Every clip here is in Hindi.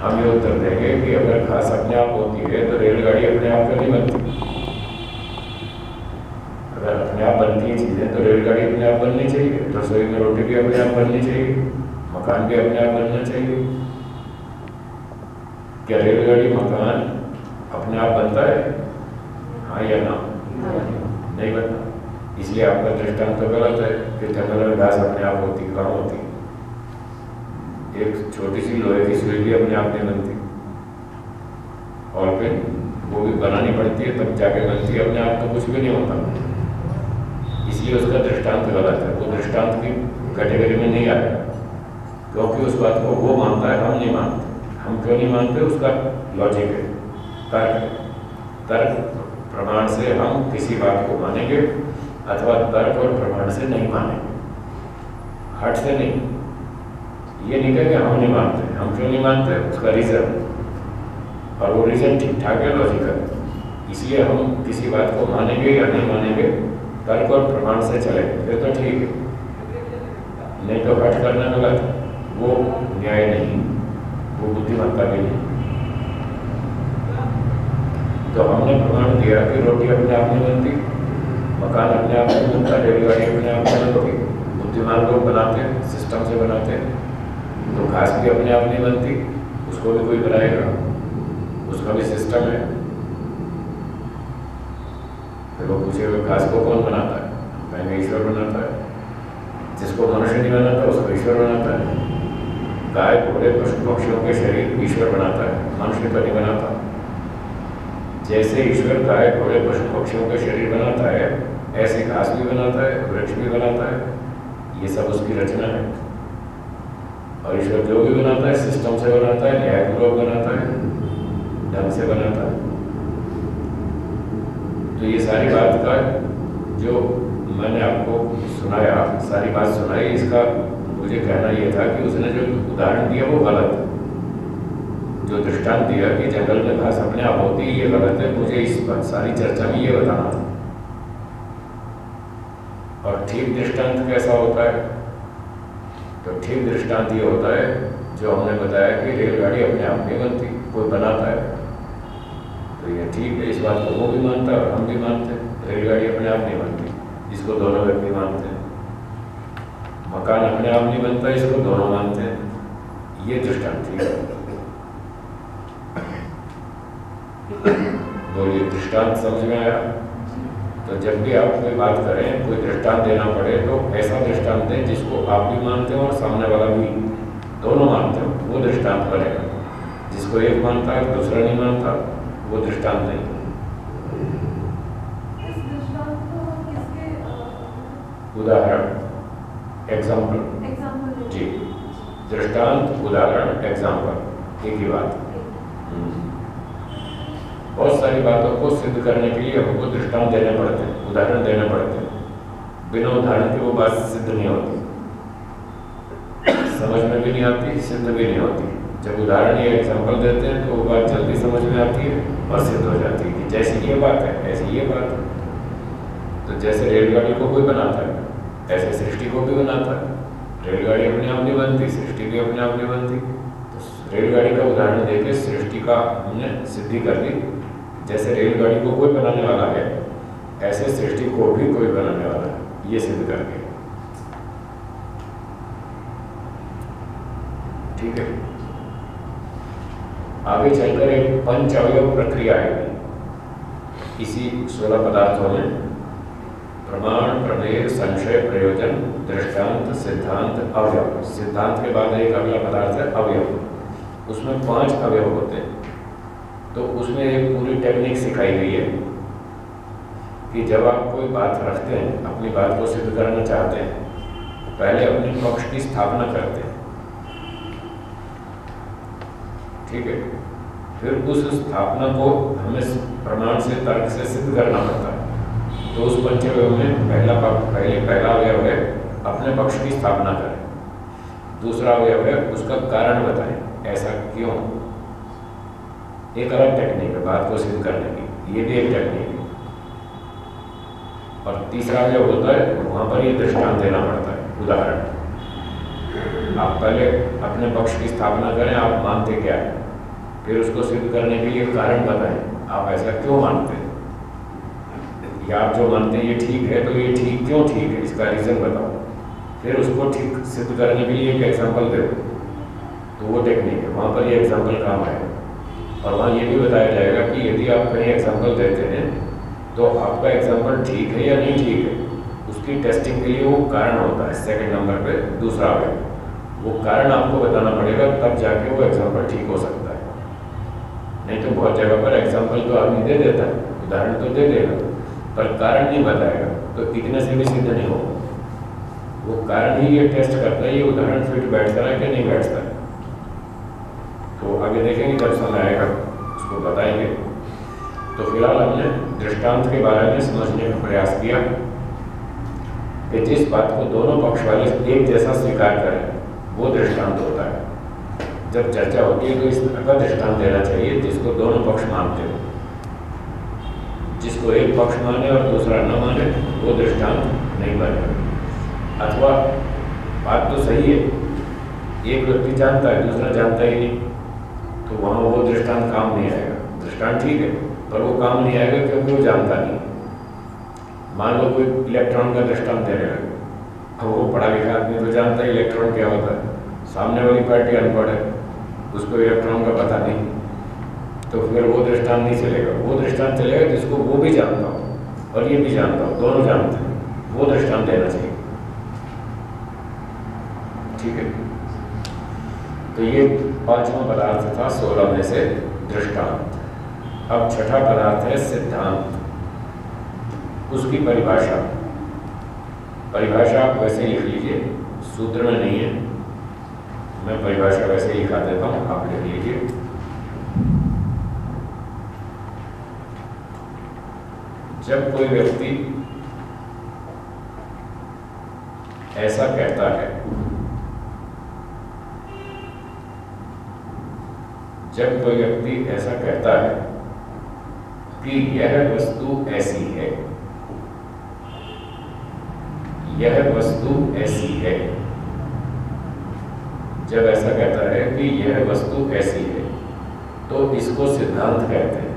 हम ये उत्तर देंगे कि अगर घास अपने आप होती है तो रेलगाड़ी अपने आप क्यों नहीं बनती? अगर अपने आप बनती है चीज़ें तो रेलगाड़ी अपने आप बननी चाहिए, रसोई में रोटी भी अपने आप बननी चाहिए, मकान भी अपने आप बनना चाहिए। क्या रेलगाड़ी मकान अपने आप बनता है? हाँ या ना? नहीं बनता। इसलिए आपका दृष्टांत तो गलत है कि जंगल में घास अपने आप होती, कहाँ होती? एक छोटी सी लोहे की सुई भी अपने आप नहीं बनती, और फिर वो भी बनानी पड़ती है तब जाके बनती है, अपने आप तो कुछ भी नहीं होता। इसलिए उसका दृष्टांत गलत है, वो दृष्टांत की कैटेगरी में नहीं आएगा, क्योंकि उस बात को वो मानता है, हम नहीं मानते। हम क्यों नहीं मानते? उसका लॉजिक है, तर्क है। तर्क प्रमाण से हम किसी बात को मानेंगे अथवा तर्क और प्रमाण से नहीं मानेंगे, हट से नहीं। ये नहीं कहेंगे हम नहीं मानते। हम क्यों नहीं मानते? उसका रीज़न, और वो रीज़न ठीक ठाक है, लॉजिकल। इसलिए हम किसी बात को मानेंगे या नहीं मानेंगे, तर्क और प्रमाण से चलेंगे, फिर तो ठीक है। नहीं तो हट करना गलत है, वो न्याय नहीं, वो बुद्धिमत्ता भी नहीं। तो हमने प्रमाण दिया कि रोटी अपने आप नहीं बनती, मकान अपने आप नहीं बनता, रेलगाड़ी अपने आप नहीं बनती। बुद्धिमान लोग बनाते हैं, सिस्टम से बनाते हैं। तो घास भी अपने आप नहीं बनती, उसको भी कोई बनाएगा, उसका भी सिस्टम है। फिर वो पूछेगा घास को कौन बनाता है? कहेंगे ईश्वर बनाता है। जिसको मनुष्य नहीं बनाता उसको ईश्वर बनाता है। गाय घोड़े पशु पक्षियों के शरीर ईश्वर बनाता है, मनुष्य तो नहीं बनाता। जैसे ईश्वर गाय घोड़े पशु पक्षियों के शरीर बनाता है, ऐसे घास भी बनाता है, वृक्ष भी बनाता है। ये सब उसकी रचना है। और ईश्वर जो भी बनाता है सिस्टम से बनाता है, न्यायपूर्वक बनाता है, ढंग से बनाता है। तो ये सारी बात का जो मैंने आपको सुनाया, सारी बात सुनाई, इसका मुझे कहना ये था कि उसने जो उदाहरण दिया वो गलत है। जो दृष्टांत दिया कि जंगल में घास अपने आप होती है, ये गलत है। मुझे इस सारी चर्चा में ये बताना था। और ठीक दृष्टांत कैसा होता है? तो ठीक दृष्टांत ये होता है जो हमने बताया कि रेलगाड़ी अपने आप नहीं बनती, कोई बनाता है। तो ये ठीक है, इस बात को वो भी मानता है और हम भी मानते हैं, रेलगाड़ी अपने आप नहीं बनती, इसको दोनों व्यक्ति मानते हैं। मकान अपने आप नहीं बनता, इसको दोनों मानते हैं। ये दृष्टांत ठीक है। बोलिए, दृष्टांत समझ में आया? तो जब भी आप कोई बात करें, कोई दृष्टांत देना पड़े, तो ऐसा दृष्टांत दें जिसको आप भी मानते हो और सामने वाला भी, दोनों मानते हो, वो दृष्टांत बनेगा। जिसको एक मानता है दूसरा नहीं मानता, वो दृष्टांत नहीं। उदाहरण, एग्जाम्पल जी, दृष्टांत, उदाहरण, एग्जाम्पल, एक ही बात। बहुत सारी बातों को सिद्ध करने के लिए हमको दृष्टांत देने पड़ते हैं, उदाहरण देने पड़ते हैं। बिना उदाहरण के वो बात सिद्ध नहीं होती, समझ में भी नहीं आती, सिद्ध भी नहीं होती। जब उदाहरण या एग्जाम्पल देते हैं तो वो बात जल्दी समझ में आती है और सिद्ध हो जाती है कि जैसी ये बात है ऐसी ये बात है। तो जैसे रेलगाड़ी को कोई बनाता है, ऐसे सृष्टि को भी बनाता है। रेलगाड़ी अपने आप नहीं बनती, सृष्टि भी अपने आप नहीं बनती। तो रेलगाड़ी का उदाहरण देके सृष्टि का हमने सिद्धि कर दी। जैसे रेलगाड़ी को कोई बनाने वाला है, ऐसे सृष्टि को भी कोई बनाने वाला है, ये सिद्ध करके। ठीक है, आगे चलकर एक पंच अवयव प्रक्रिया है इसी 16 पदार्थों में। प्रमाण, प्रमेय, संशय, प्रयोजन, दृष्टांत, सिद्धांत, अवयव। सिद्धांत के बाद एक अगला पदार्थ है अवयव। उसमें 5 अवयव होते हैं। तो उसमें एक पूरी टेक्निक सिखाई गई है कि जब आप कोई बात रखते हैं, अपनी बात को सिद्ध करना चाहते हैं, पहले अपने पक्ष की स्थापना करते हैं। ठीक है, फिर उस स्थापना को हमें प्रमाण से, तर्क से सिद्ध करना पड़ता है। तो उस पंचअवयव में पहला अवयव है अपने पक्ष की स्थापना करें। दूसरा अवयव है उसका कारण बताएं, ऐसा क्यों। एक अलग टेक्निक है बात को सिद्ध करने की, ये भी एक टेक्निक है। और तीसरा अवयव होता है वहाँ पर ये दृष्टांत देना पड़ता है, उदाहरण। आप पहले अपने पक्ष की स्थापना करें, आप मानते क्या है, फिर उसको सिद्ध करने के लिए कारण बताएं, आप ऐसा क्यों मानते हैं, या आप जो मानते हैं ये ठीक है, तो ये ठीक क्यों ठीक है, इसका रीज़न बताओ। फिर उसको ठीक सिद्ध करने के लिए एक एग्जाम्पल दे दो, तो वो टेक्निक है, वहाँ पर ये एग्जाम्पल काम आएगा। और वहाँ ये भी बताया जाएगा कि यदि आप कहीं एग्जाम्पल देते हैं तो आपका एग्जाम्पल ठीक है या नहीं ठीक है, उसकी टेस्टिंग के लिए वो कारण होता है। सेकंड नंबर पे दूसरा है, वो कारण आपको बताना पड़ेगा, तब जाके वो एग्जाम्पल ठीक हो सकता है। नहीं तो बहुत जगह पर एग्जाम्पल तो आदमी दे देता है, उदाहरण तो दे देगा, पर कारण नहीं बताएगा, तो इतने से भी सिद्ध नहीं होगा। वो कारण ही ये टेस्ट करता है ये उदाहरण फिट बैठता है कि नहीं बैठता है। तो आगे देखेंगे जब समय आएगा उसको बताएंगे। तो फिलहाल हमने दृष्टांत के बारे में समझने का प्रयास किया कि जिस बात को दोनों पक्ष वाले एक जैसा स्वीकार करें वो दृष्टांत होता है। जब चर्चा होती है तो इस तरह का दृष्टांत देना चाहिए जिसको दोनों पक्ष मानते हो। जिसको एक पक्ष माने और दूसरा न माने वो दृष्टांत नहीं बनेगा। अथवा बात तो सही है, एक व्यक्ति जानता है दूसरा जानता ही नहीं, तो वहाँ वो दृष्टांत काम नहीं आएगा। दृष्टांत ठीक है पर वो काम नहीं आएगा क्योंकि वो जानता नहीं। मान लो कोई इलेक्ट्रॉन का दृष्टांत देने लगे, अब वो पढ़ा लिखा आदमी तो जानता है इलेक्ट्रॉन क्या होता है, सामने वाली पार्टी अनपढ़ है, उसको इलेक्ट्रॉन का पता नहीं, तो फिर वो दृष्टांत नहीं चलेगा। वो दृष्टांत चलेगा जिसको वो भी जानता हो और ये भी जानता हो, दोनों जानते हैं, वो दृष्टांत देना चाहिए। ठीक है, तो ये पांचवा पदार्थ था 16 में से दृष्टांत। अब छठा पदार्थ है सिद्धांत। उसकी परिभाषा आप वैसे लिख लीजिए, सूत्र में नहीं है, मैं परिभाषा वैसे ही लिखा देता हूं, आप लिख लीजिए। जब कोई व्यक्ति ऐसा कहता है, जब कोई व्यक्ति ऐसा कहता है कि यह वस्तु ऐसी है, यह वस्तु ऐसी है, जब ऐसा कहता है कि यह वस्तु ऐसी है, तो इसको सिद्धांत कहते हैं।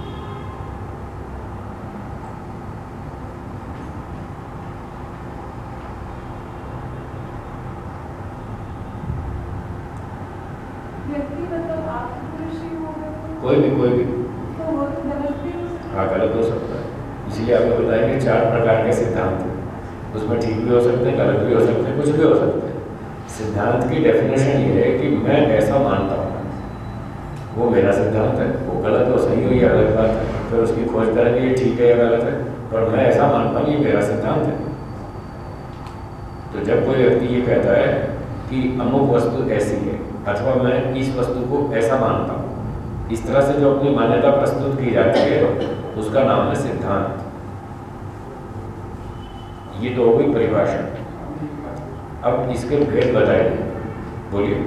कोई भी तो वो तो गलत भी हो सकता है। हाँ, गलत हो सकता है। इसलिए आपको बताएंगे 4 प्रकार के सिद्धांत हैं, उसमें ठीक भी हो सकते हैं, गलत भी हो सकते हैं, कुछ भी हो सकते हैं। सिद्धांत की डेफिनेशन ये है कि मैं ऐसा मानता हूँ, वो मेरा सिद्धांत है, वो गलत हो सही हो ये अलग बात है, फिर उसकी खोज करेंगे ये ठीक है या गलत है, पर मैं ऐसा मानता हूँ ये मेरा सिद्धांत है। तो जब कोई व्यक्ति ये कहता है कि अमुक वस्तु ऐसी है, अथवा मैं इस वस्तु को ऐसा मानता हूँ, इस तरह से जो अपनी मान्यता प्रस्तुत की जाती है उसका नाम है सिद्धांत। ये तो हो गई परिभाषा। अब इसके भेद बताइए, बोलिए।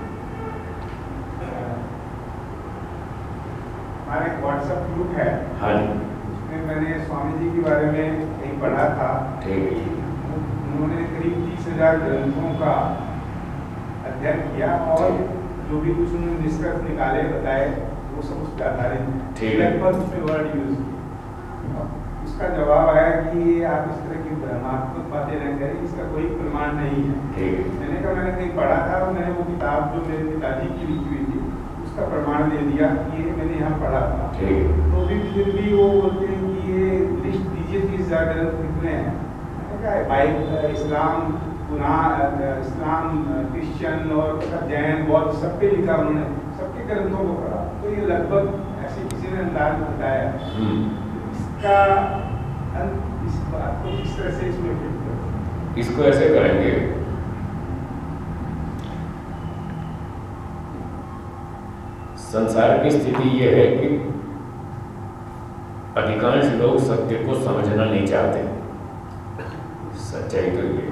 हमारा एक व्हाट्सएप ग्रुप है, हाँ जी, उसमें मैंने स्वामी जी के बारे में कहीं पढ़ा था। ठीक है। उन्होंने करीब 30,000 ग्रंथों का अध्ययन किया और जो भी कुछ उन्होंने निष्कर्ष निकाले बताए वो सब उस पर आधारित ठीक है। लगभग उसमें वर्ड यूज किया। उसका जवाब आया कि ये आप इस तरह की भ्रमात्मक बातें न करें, इसका कोई प्रमाण नहीं है। ठीक है। मैंने कहा मैंने कहीं पढ़ा था और मैंने वो किताब जो मेरे पिताजी की लिखी हुई थी उसका प्रमाण दे दिया कि ये मैंने यहाँ पढ़ा था। ठीक है। तो फिर भी वो बोलते हैं कि ये लिस्ट दीजिए 30,000 ग्रंथ कितने हैं। मैंने कहा बाइबल, इस्लाम, कुरान, इस्लाम, क्रिश्चियन और जैन, बौद्ध सब पे लिखा, उन्होंने सबके ग्रंथों को पढ़ा। तो ये लगभग ऐसे किसी ने अंदाज बताया। इसका इस बात को किस तरह से इसमें फिट करें? इसको ऐसे करेंगे, संसार की स्थिति ये है कि अधिकांश लोग सत्य को समझना नहीं चाहते। सच्चाई तो ये,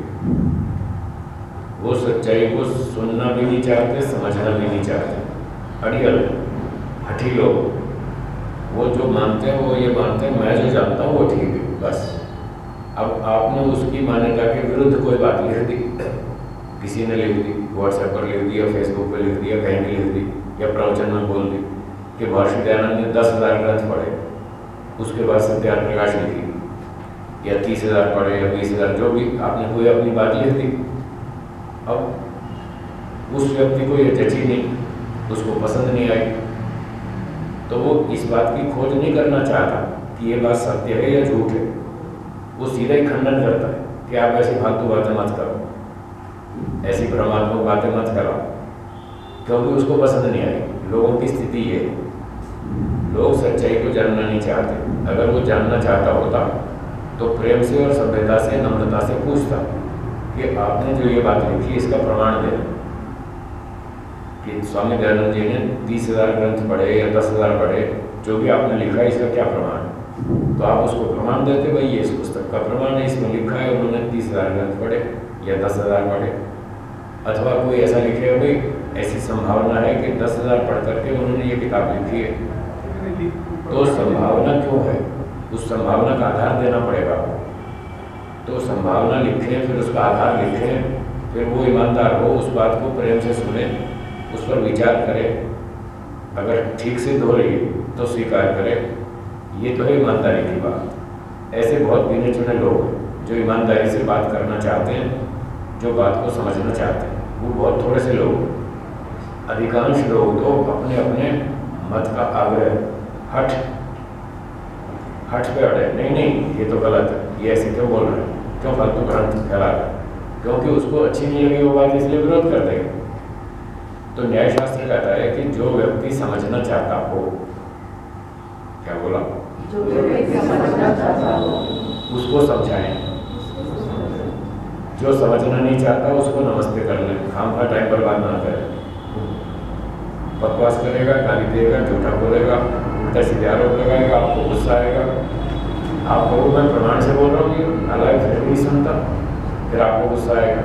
वो सच्चाई को सुनना भी नहीं चाहते, समझना भी नहीं चाहते। अड़ियल हठी लोग, वो जो मानते हैं वो ये मानते हैं मैं जो जानता हूँ वो ठीक है, बस। अब आपने उसकी मान्यता के विरुद्ध कोई बात लिख दी, किसी ने लिख दी, व्हाट्सएप पर लिख दी या फेसबुक पर लिख दी या कहीं भी लिख दी या प्रवचन में बोल दी, कि महर्षि दयानंद ने 10,000 ग्रंथ पढ़े, उसके बाद सत्यार्थ प्रकाश लिखी, या 30,000 पढ़े या 20,000, जो भी आपने कोई अपनी बात लिख दी। अब उस व्यक्ति को ये जची नहीं, उसको पसंद नहीं आई, तो वो इस बात की खोज नहीं करना चाहता कि ये बात सत्य है या झूठ है। वो सीधा ही खंडन करता है कि आप ऐसी फालतू बातें मत करो, ऐसी भ्रमात्मक बातें मत करो, क्योंकि उसको पसंद नहीं आई। लोगों की स्थिति ये है, लोग सच्चाई को जानना नहीं चाहते। अगर वो जानना चाहता होता तो प्रेम से और सभ्यता से, नम्रता से पूछता कि आपने जो ये बात लिखी इसका प्रमाण दे। कि स्वामी दयानंद जी ने 30,000 ग्रंथ पढ़े या 10,000 पढ़े, जो भी आपने लिखा है इसका क्या प्रमाण है? तो आप उसको प्रमाण देते, भाई ये इस पुस्तक का प्रमाण है, इसमें लिखा है उन्होंने 30,000 ग्रंथ पढ़े या 10,000 पढ़े। अथवा कोई ऐसा लिखे, भाई ऐसी संभावना है कि 10,000 पढ़ करके उन्होंने ये किताब लिखी है, तो संभावना क्यों है, उस संभावना का आधार देना पड़ेगा। तो संभावना लिखें, फिर उसका आधार लिखें, फिर वो ईमानदार हो, उस बात को प्रेम से सुने, उस पर विचार करें, अगर ठीक सिद्ध हो रही है तो स्वीकार करें। ये तो है ईमानदारी की बात। ऐसे बहुत गिने चुने लोग हैं जो ईमानदारी से बात करना चाहते हैं, जो बात को समझना चाहते हैं, वो बहुत थोड़े से लोग हैं। अधिकांश लोग तो अपने अपने मत का आग्रह, हठ पे अड़े, नहीं ये तो गलत है, ये ऐसे क्यों बोल रहे हैं, क्यों फालतू भ्रांति फैला रहे हैं, क्योंकि उसको अच्छी नहीं लगी वो बात, इसलिए विरोध कर देगा। तो न्याय शास्त्र कहता है कि जो व्यक्ति समझना चाहता हो, क्या बोला, जो व्यक्ति समझना चाहता हो उसको समझाएं, जो समझना नहीं चाहता उसको नमस्ते कर लें, खाम का टाइम बर्बाद ना करें। बकवास करेगा, गाली देगा, झूठा बोलेगा, उल्टा सीधे आरोप लगाएगा, आपको गुस्सा आएगा, आप कहो मैं प्रमाण से बोल रहा हूँ, ये नालायक फिर नहीं सुनता, फिर आपको गुस्सा आएगा।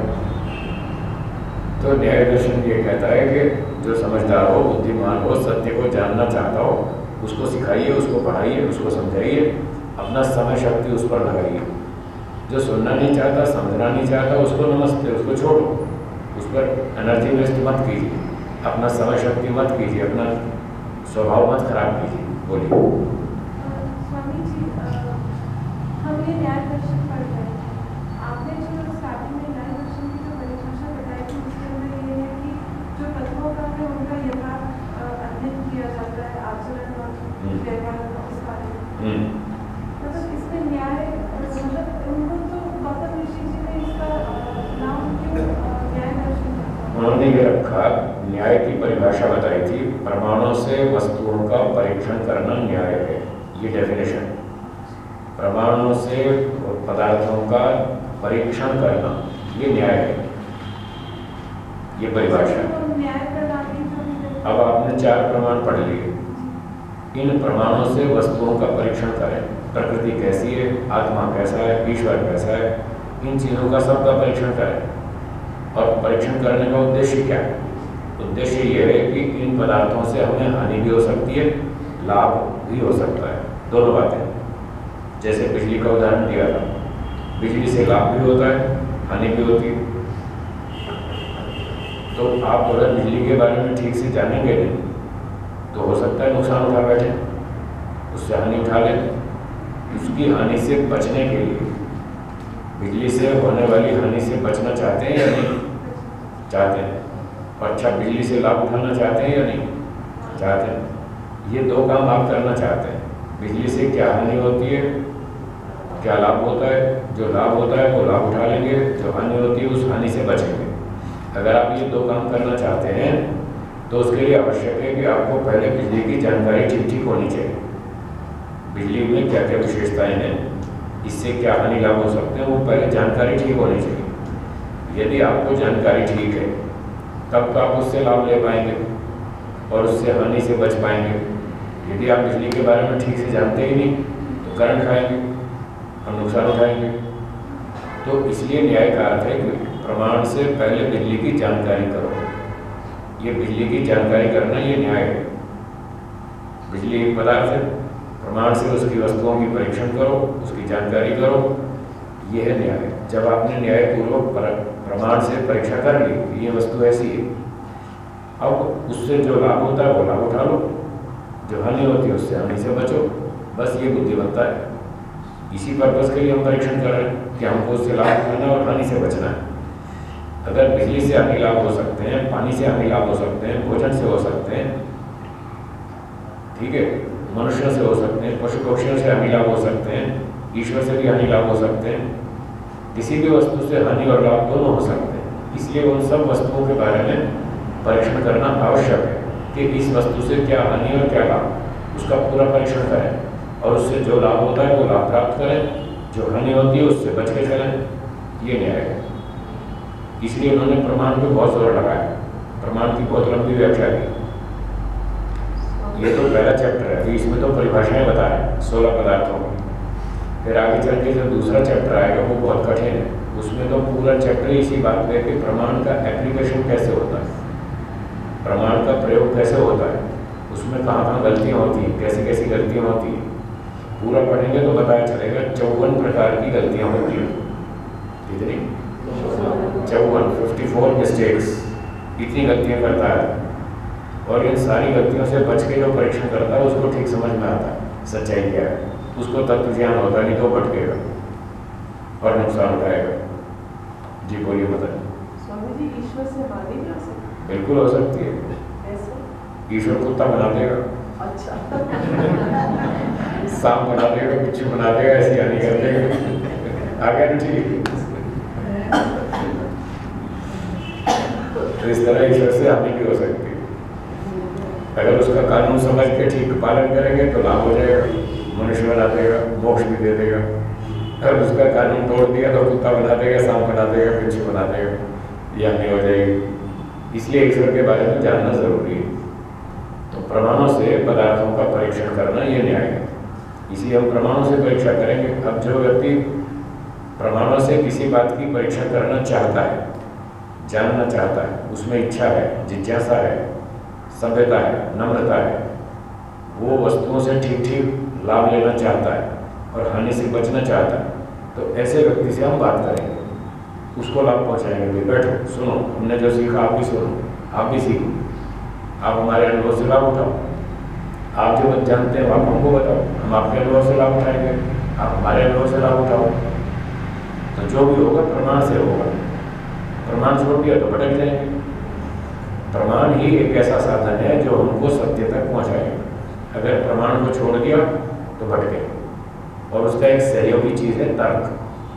तो न्याय दर्शन ये कहता है कि जो समझदार हो, बुद्धिमान हो, सत्य को जानना चाहता हो, उसको सिखाइए, उसको पढ़ाइए, उसको समझाइए, अपना समय शक्ति उस पर लगाइए। जो सुनना नहीं चाहता, समझना नहीं चाहता, उसको नमस्ते, उसको छोड़ो, उस पर एनर्जी वेस्ट मत कीजिए, अपना समय शक्ति मत कीजिए, अपना स्वभाव मत खराब कीजिए। बोलिए। स्वामी जी, हम ये न्याय दर्शन पढ़ रहे हैं, आपने जो स्टार्टिंग में न्याय दर्शन की जो परिभाषा बताई थी उसके अंदर ये है कि जो तत्वों का है उनका यथार्थ अध्ययन किया जाता है, आचरण और व्यवहार उस बारे में, मतलब इसमें न्याय, मतलब उनको तो गौतम ऋषि जी ने इसका नाम क्यों न्याय दर्शन रखा? उन्होंने ये रखा, न्याय की परिभाषा बताई थी, प्रमाणों से वस्तुओं का परीक्षण करना न्याय है, ये डेफिनेशन। प्रमाणों से पदार्थों का परीक्षण करना ये न्याय है, ये परिभाषा। अब आपने 4 प्रमाण पढ़ लिए, इन प्रमाणों से वस्तुओं का परीक्षण करें, प्रकृति कैसी है, आत्मा कैसा है, ईश्वर कैसा है, इन चीज़ों का सबका परीक्षण करें। और परीक्षण करने का उद्देश्य क्या है? उद्देश्य ये है कि इन पदार्थों से हमें हानि भी हो सकती है, लाभ भी हो सकता है, दोनों बातें। जैसे बिजली का उदाहरण दिया था, बिजली से लाभ भी होता है, हानि भी होती है। तो आप अगर बिजली के बारे में ठीक से जानेंगे नहीं तो हो सकता है नुकसान उठा बैठे, उससे हानि उठा लें। उसकी हानि से बचने के लिए, बिजली से होने वाली हानि से बचना चाहते हैं या नहीं चाहते हैं? और अच्छा, बिजली से लाभ उठाना चाहते हैं या नहीं चाहते हैं? ये 2 काम आप करना चाहते हैं। बिजली से क्या हानि होती है, क्या लाभ होता है? जो लाभ होता है वो लाभ उठा लेंगे, जो हानि होती है उस हानि से बचेंगे। अगर आप ये 2 काम करना चाहते हैं तो उसके लिए आवश्यक है कि आपको पहले बिजली की जानकारी ठीक होनी चाहिए। बिजली में क्या क्या विशेषताएं हैं, इससे क्या हानि लाभ हो सकते हैं, वो पहले जानकारी ठीक होनी चाहिए। यदि आपको जानकारी ठीक है तब तो आप उससे लाभ ले पाएंगे और उससे हानि से बच पाएंगे। यदि आप बिजली के बारे में ठीक से जानते ही नहीं तो करंट खाएंगे और नुकसान उठाएंगे। तो इसलिए न्याय का अर्थ है कि प्रमाण से पहले बिजली की जानकारी करो। ये बिजली की जानकारी करना ये न्याय है। बिजली एक पदार्थ है, प्रमाण से उसकी वस्तुओं की परीक्षण करो, उसकी जानकारी करो, ये है न्याय। जब आपने न्यायपूर्वक प्रमाण से परीक्षा कर ली कि ये वस्तु ऐसी है, अब उससे जो लाभ होता है वो लाभ उठा लो, जो हानि होती है उससे हानि से बचो, बस ये बुद्धिमत्ता है। इसी पर्पज़ के लिए हम परीक्षण कर रहे हैं कि हमको उससे लाभ उठाना और हानि से बचना है। अगर बिजली से हानि लाभ हो सकते हैं, पानी से हानि लाभ हो सकते हैं, भोजन से हो सकते हैं, ठीक है, मनुष्यों से हो सकते हैं, पशु पक्षियों से हानि लाभ हो सकते हैं, ईश्वर से भी हानि लाभ हो सकते हैं, किसी भी वस्तु से हानि और लाभ दोनों हो सकते हैं। इसलिए उन सब वस्तुओं के बारे में परीक्षण करना आवश्यक है कि इस वस्तु से क्या हानि और क्या लाभ, उसका पूरा परीक्षण करें और उससे जो लाभ होता है वो लाभ प्राप्त करें, जो हानि होती है उससे बच के चलें। ये न्याय है। इसलिए उन्होंने प्रमाण पे बहुत जोर लगाया, प्रमाण की बहुत लंबी व्याख्या की। ये तो पहला चैप्टर है, इसमें तो परिभाषाएं बता रहे हैं 16 पदार्थों की। फिर आगे चल के जो दूसरा चैप्टर आएगा वो बहुत कठिन है, उसमें तो पूरा चैप्टर इसी बात पे कि प्रमाण का एप्लीकेशन कैसे होता है, प्रमाण का प्रयोग कैसे होता है, उसमें कहाँ कहाँ गलतियाँ होती हैं, कैसी कैसी गलतियाँ होती हैं। पूरा पढ़ेंगे तो बताया चलेगा 54 प्रकार की गलतियाँ होती हैं। कितनी? 54 मिस्टेक्स, इतनी गलतियाँ करता है। और इन सारी गलतियों से बच के जो परीक्षण करता है उसको ठीक समझ में आता है सच्चाई क्या है, उसको तत्व ज्ञान होता है, नहीं तो भटकेगा और नुकसान उठाएगा। जी बोलिए बताइए। स्वामी जी, ईश्वर से हानि भी हो सकती है? बिल्कुल हो सकती है। कैसे? ईश्वर कुत्ता बना देगा, अच्छा। सांप बना देगा, बिच्छू बना देगा, ऐसी हानि कर देगा। आ गया ना? ठीक। तो इस तरह ईश्वर से हानि भी हो सकती है। अगर उसका कानून समझ के ठीक पालन करेंगे तो लाभ हो जाएगा, मनुष्य बना देगा, मोक्ष भी दे देगा। अगर उसका कानून तोड़ दिया तो कुत्ता बना देगा, सांप बना देगा, बिच्छू बना देगा, ये हानि हो जाएगी। इसलिए ईश्वर के बारे में जानना जरूरी है। तो प्रमाणों से पदार्थों का परीक्षण करना ये न्याय है। इसलिए हम प्रमाणों से परीक्षा करेंगे। अब जो व्यक्ति प्रमाणों से किसी बात की परीक्षा करना चाहता है, जानना चाहता है, उसमें इच्छा है, जिज्ञासा है, सभ्यता है, नम्रता है, वो वस्तुओं से ठीक ठीक लाभ लेना चाहता है और हानि से बचना चाहता है, तो ऐसे व्यक्ति से हम बात करेंगे, उसको लाभ पहुंचाएंगे। बैठो, सुनो, हमने जो सीखा आप भी सुनो, आप भी सीखो, आप हमारे अनुभव से लाभ उठाओ। आप जो जानते हैं आप हमको बताओ, हम आपके अनुभव से लाभ उठाएंगे, आप हमारे अनुभव से लाभ उठाओ। तो जो भी होगा प्रमाण से होगा। प्रमाण छोड़ दिया तो भटक जाएंगे। प्रमाण ही एक ऐसा साधन है जो हमको सत्य तक पहुंचाएगा। अगर प्रमाण को छोड़ दिया तो भटके। और उसका एक सहयोगी चीज़ है तर्क,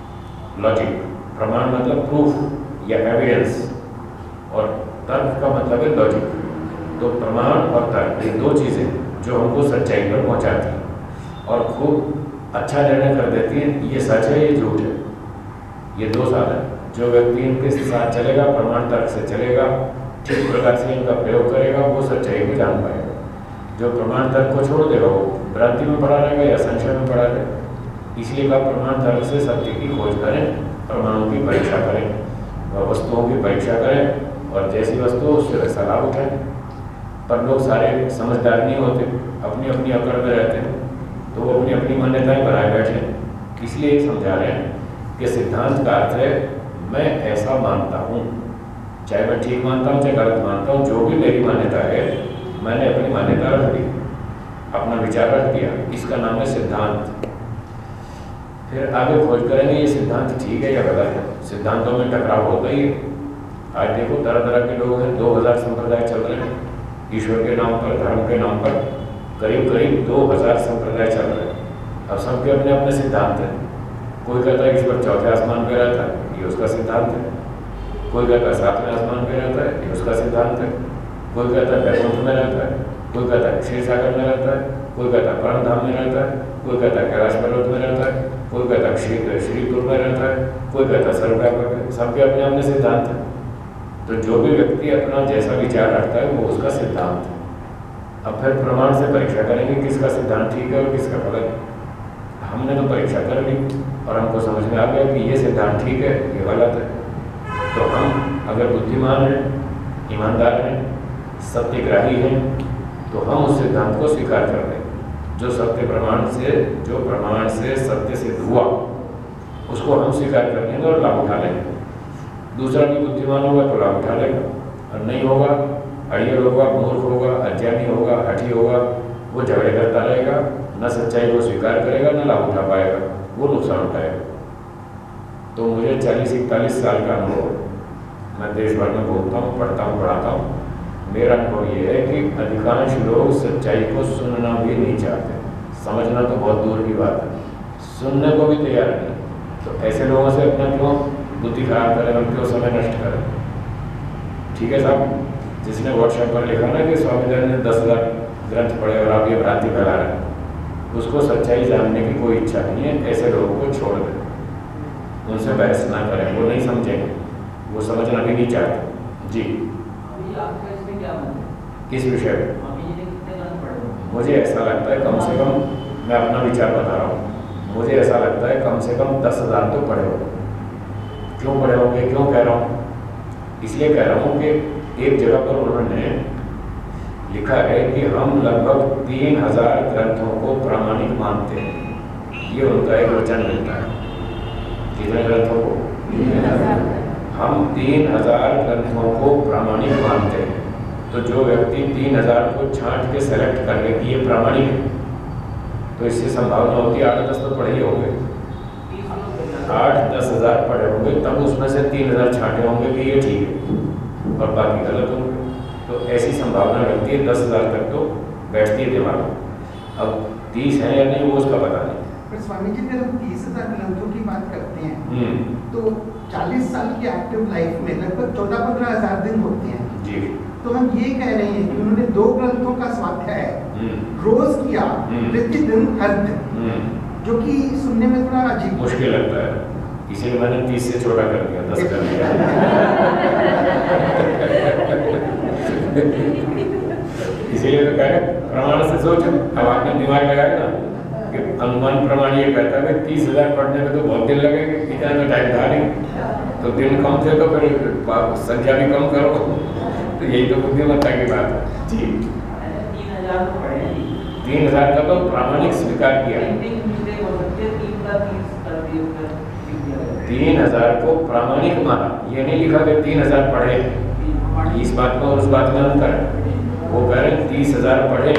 लॉजिक। प्रमाण मतलब प्रूफ या एविडेंस, और तर्क का मतलब है लॉजिक। तो प्रमाण और तर्क ये दो चीज़ें जो हमको सच्चाई पर पहुंचाती हैं और खूब अच्छा निर्णय कर देती हैं, ये सच है, ये झूठ है। ये दो साधन, जो व्यक्ति इनके साथ चलेगा, प्रमाण तर्क से चलेगा, ठीक प्रकार से इनका प्रयोग करेगा, वो सच्चाई को जान पाएगा। जो प्रमाण तर्क को छोड़ देगा वो भ्रांति में पड़ा रहेगा या संशय में पड़ा रहेगा। इसलिए आप प्रमाण तर्क से सत्य की खोज करें, प्रमाणों की परीक्षा करें, वस्तुओं की परीक्षा करें और जैसी वस्तु उससे वैसा लाभ उठाएं। पर लोग सारे समझदार नहीं होते, अपनी अपनी अकड़ में रहते हैं, तो वो अपनी अपनी मान्यताएं बनाए बैठे। इसलिए ये समझा रहे हैं कि सिद्धांत का अर्थ है मैं ऐसा मानता हूँ, चाहे मैं ठीक मानता हूँ चाहे गलत मानता हूँ, जो भी मेरी मान्यता है मैंने अपनी मान्यता रख दी, अपना विचार रख दिया, इसका नाम है सिद्धांत। फिर आगे खोज करेंगे ये सिद्धांत ठीक है या गलत है। सिद्धांतों में टकराव होता ही है। आज देखो तरह तरह के लोग हैं, 2000 संप्रदाय चल रहे हैं ईश्वर के नाम पर, धर्म के नाम पर, करीब करीब 2000 संप्रदाय चल रहे हैं। अब सबके अपने अपने सिद्धांत हैं। कोई कहता है ईश्वर चौथे आसमान पे रहता है, ये उसका सिद्धांत है। कोई कहता है 7वें आसमान पे रहता है, ये उसका सिद्धांत है। कोई कहता है बैकुंठ में रहता है, कोई कहता है क्षीर सागर में रहता है, कोई कहता है परम धाम में रहता है, कोई कहता है कैलाश पर्वत में रहता है, कोई कहता है श्रीपुर में रहता है, कोई कहता है सर्वव्यापक है। सबके अपने अपने सिद्धांत हैं। तो जो भी व्यक्ति अपना जैसा विचार रखता है वो उसका सिद्धांत है। अब फिर प्रमाण से परीक्षा करेंगे किसका सिद्धांत ठीक है और किसका गलत है। हमने तो परीक्षा कर ली और हमको समझ में आ गया कि ये सिद्धांत ठीक है, ये गलत है। तो हम अगर बुद्धिमान हैं, ईमानदार हैं, सत्यग्राही हैं, तो हम उस सिद्धांत को स्वीकार कर लें। जो प्रमाण से सत्य सिद्ध हुआ उसको हम स्वीकार कर लेंगे और लाभ उठा लेंगे। दूसरा भी बुद्धिमान होगा तो लाभ उठा लेगा, और नहीं होगा, अड़ियल होगा, मूर्ख होगा, अज्ञानी होगा, हठी होगा, वो झगड़े करता रहेगा, न सच्चाई को स्वीकार करेगा, न लाभ उठा पाएगा, वो नुकसान उठाएगा। तो मुझे 40-41 साल का अनुभव, मैं देश भर में घूमता हूँ, पढ़ता हूँ, पढ़ाता हूँ। मेरा अनुभव ये है कि अधिकांश लोग सच्चाई को सुनना भी नहीं चाहते, समझना तो बहुत दूर की बात है, सुनने को भी तैयार नहीं। तो ऐसे लोगों से अपना क्यों बुद्धि खराब करें और क्यों समय नष्ट करें? ठीक है साहब, जिसने व्हाट्सएप पर लिखा ना कि स्वामी दयानंद ने 10,000 ग्रंथ पढ़े और आप ये भ्रांति फैला रहे हैं, उसको सच्चाई जानने की कोई इच्छा नहीं है। ऐसे लोगों को छोड़ दें, उनसे बहस ना करें, वो नहीं समझेंगे, वो समझना भी नहीं चाहते। जी, आपका इसमें क्या मतलब है? किस विषय में? मुझे ऐसा लगता है, कम से कम मैं अपना विचार बता रहा हूँ, मुझे ऐसा लगता है कम से कम 10,000 तो पढ़े होंगे। क्यों पढ़े होंगे, क्यों कह रहा हूँ? इसलिए कह रहा हूँ कि एक जगह पर उन्होंने लिखा है कि हम लगभग 3,000 ग्रंथों को प्रामाणिक मानते हैं। ये उनका एक वचन मिलता है। कितने ग्रंथों को? हम 3,000 ग्रंथों को प्रामाणिक मानते हैं। तो जो व्यक्ति 3,000 को छांट के सेलेक्ट कर ले कि ये प्रामाणिक है, तो इससे संभावना होती है 8-10 तो पढ़े ही होंगे, 8-10 हज़ार पढ़े होंगे, तब उसमें से 3,000 छांटे होंगे कि ये ठीक है और बाकी गलत होंगे। तो ऐसी संभावना रहती है 10,000 तक तो बैठती है दिमाग में। अब 30 है या नहीं वो उसका पता नहीं। पर स्वामी जी, अगर हम 30,000 ग्रंथों की बात करते हैं तो 40 साल की एक्टिव लाइफ में लगभग 14-15 हज़ार दिन होते हैं जी। तो हम ये कह रहे हैं कि उन्होंने 2 ग्रंथों का स्वाध्याय रोज किया, प्रतिदिन हर दिन, जो कि सुनने में थोड़ा अजीब मुश्किल लगता है, इसीलिए मैंने 30 से छोटा कर दिया, 10 कर दिया। इसीलिए तो कह रहे प्रमाण से सोचो। अब आपने दिमाग लगाया ना कि अनुमान प्रमाण ये कहता है 30,000 पढ़ने में तो बहुत दिन लगेंगे, इतना तो टाइम था नहीं, तो दिन कम थे तो फिर संख्या भी कम करो। तो यही तो बुद्धिमत्ता की बात है। जी, 3,000 का तो प्रामाणिक स्वीकार किया। 3,000 को प्रामाणिक माना, ये नहीं लिखा कि 3,000 पढ़े। इस बात में और उस बात में अंतर है। वो कह रहे हैं 30,000 पढ़े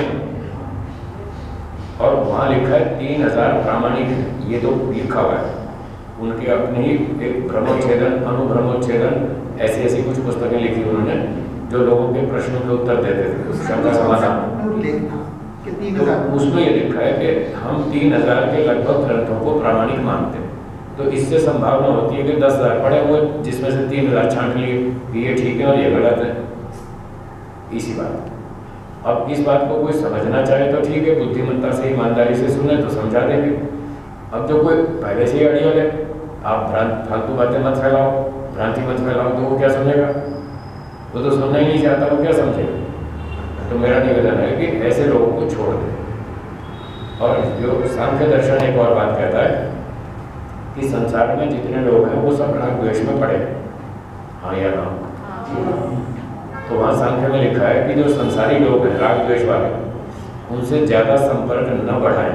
और वहाँ लिखा है 3,000 प्रामाणिक, ये तो लिखा हुआ है। उनके अपने ही एक भ्रमोच्छेदन, अनुभ्रमोच्छेदन, ऐसी कुछ पुस्तकें लिखी उन्होंने जो लोगों के प्रश्नों के उत्तर देते थे, उसका समाधान। तो उसमें ये लिखा है कि हम 3,000 के लगभग ग्रंथों को प्रामाणिक मानते हैं। तो इससे संभावना होती है कि 10,000 पढ़े हुए, जिसमें से 3,000 छांट लिए कि ये ठीक है और ये गलत है। इसी बात। अब इस बात को कोई समझना चाहे तो ठीक है, बुद्धिमत्ता से, ईमानदारी से सुने तो समझा देंगे। अब जो कोई पहले से ही अड़ियल है, आप फालतू बातें मत फैलाओ, भ्रांति मत फैलाओ, तो वो क्या सुनेगा? वो तो सुनना ही नहीं चाहता, वो क्या समझेगा? तो मेरा निवेदन है कि ऐसे लोगों को छोड़ दें। और जो सांख्य दर्शन एक और बात कहता है कि संसार में जितने लोग हैं वो सब राग द्वेष में पड़े। हाँ या ना? तो वहाँ सांख्य में लिखा है कि जो संसारी लोग हैं, राग द्वेष वाले, उनसे ज़्यादा संपर्क न बढ़ाएं,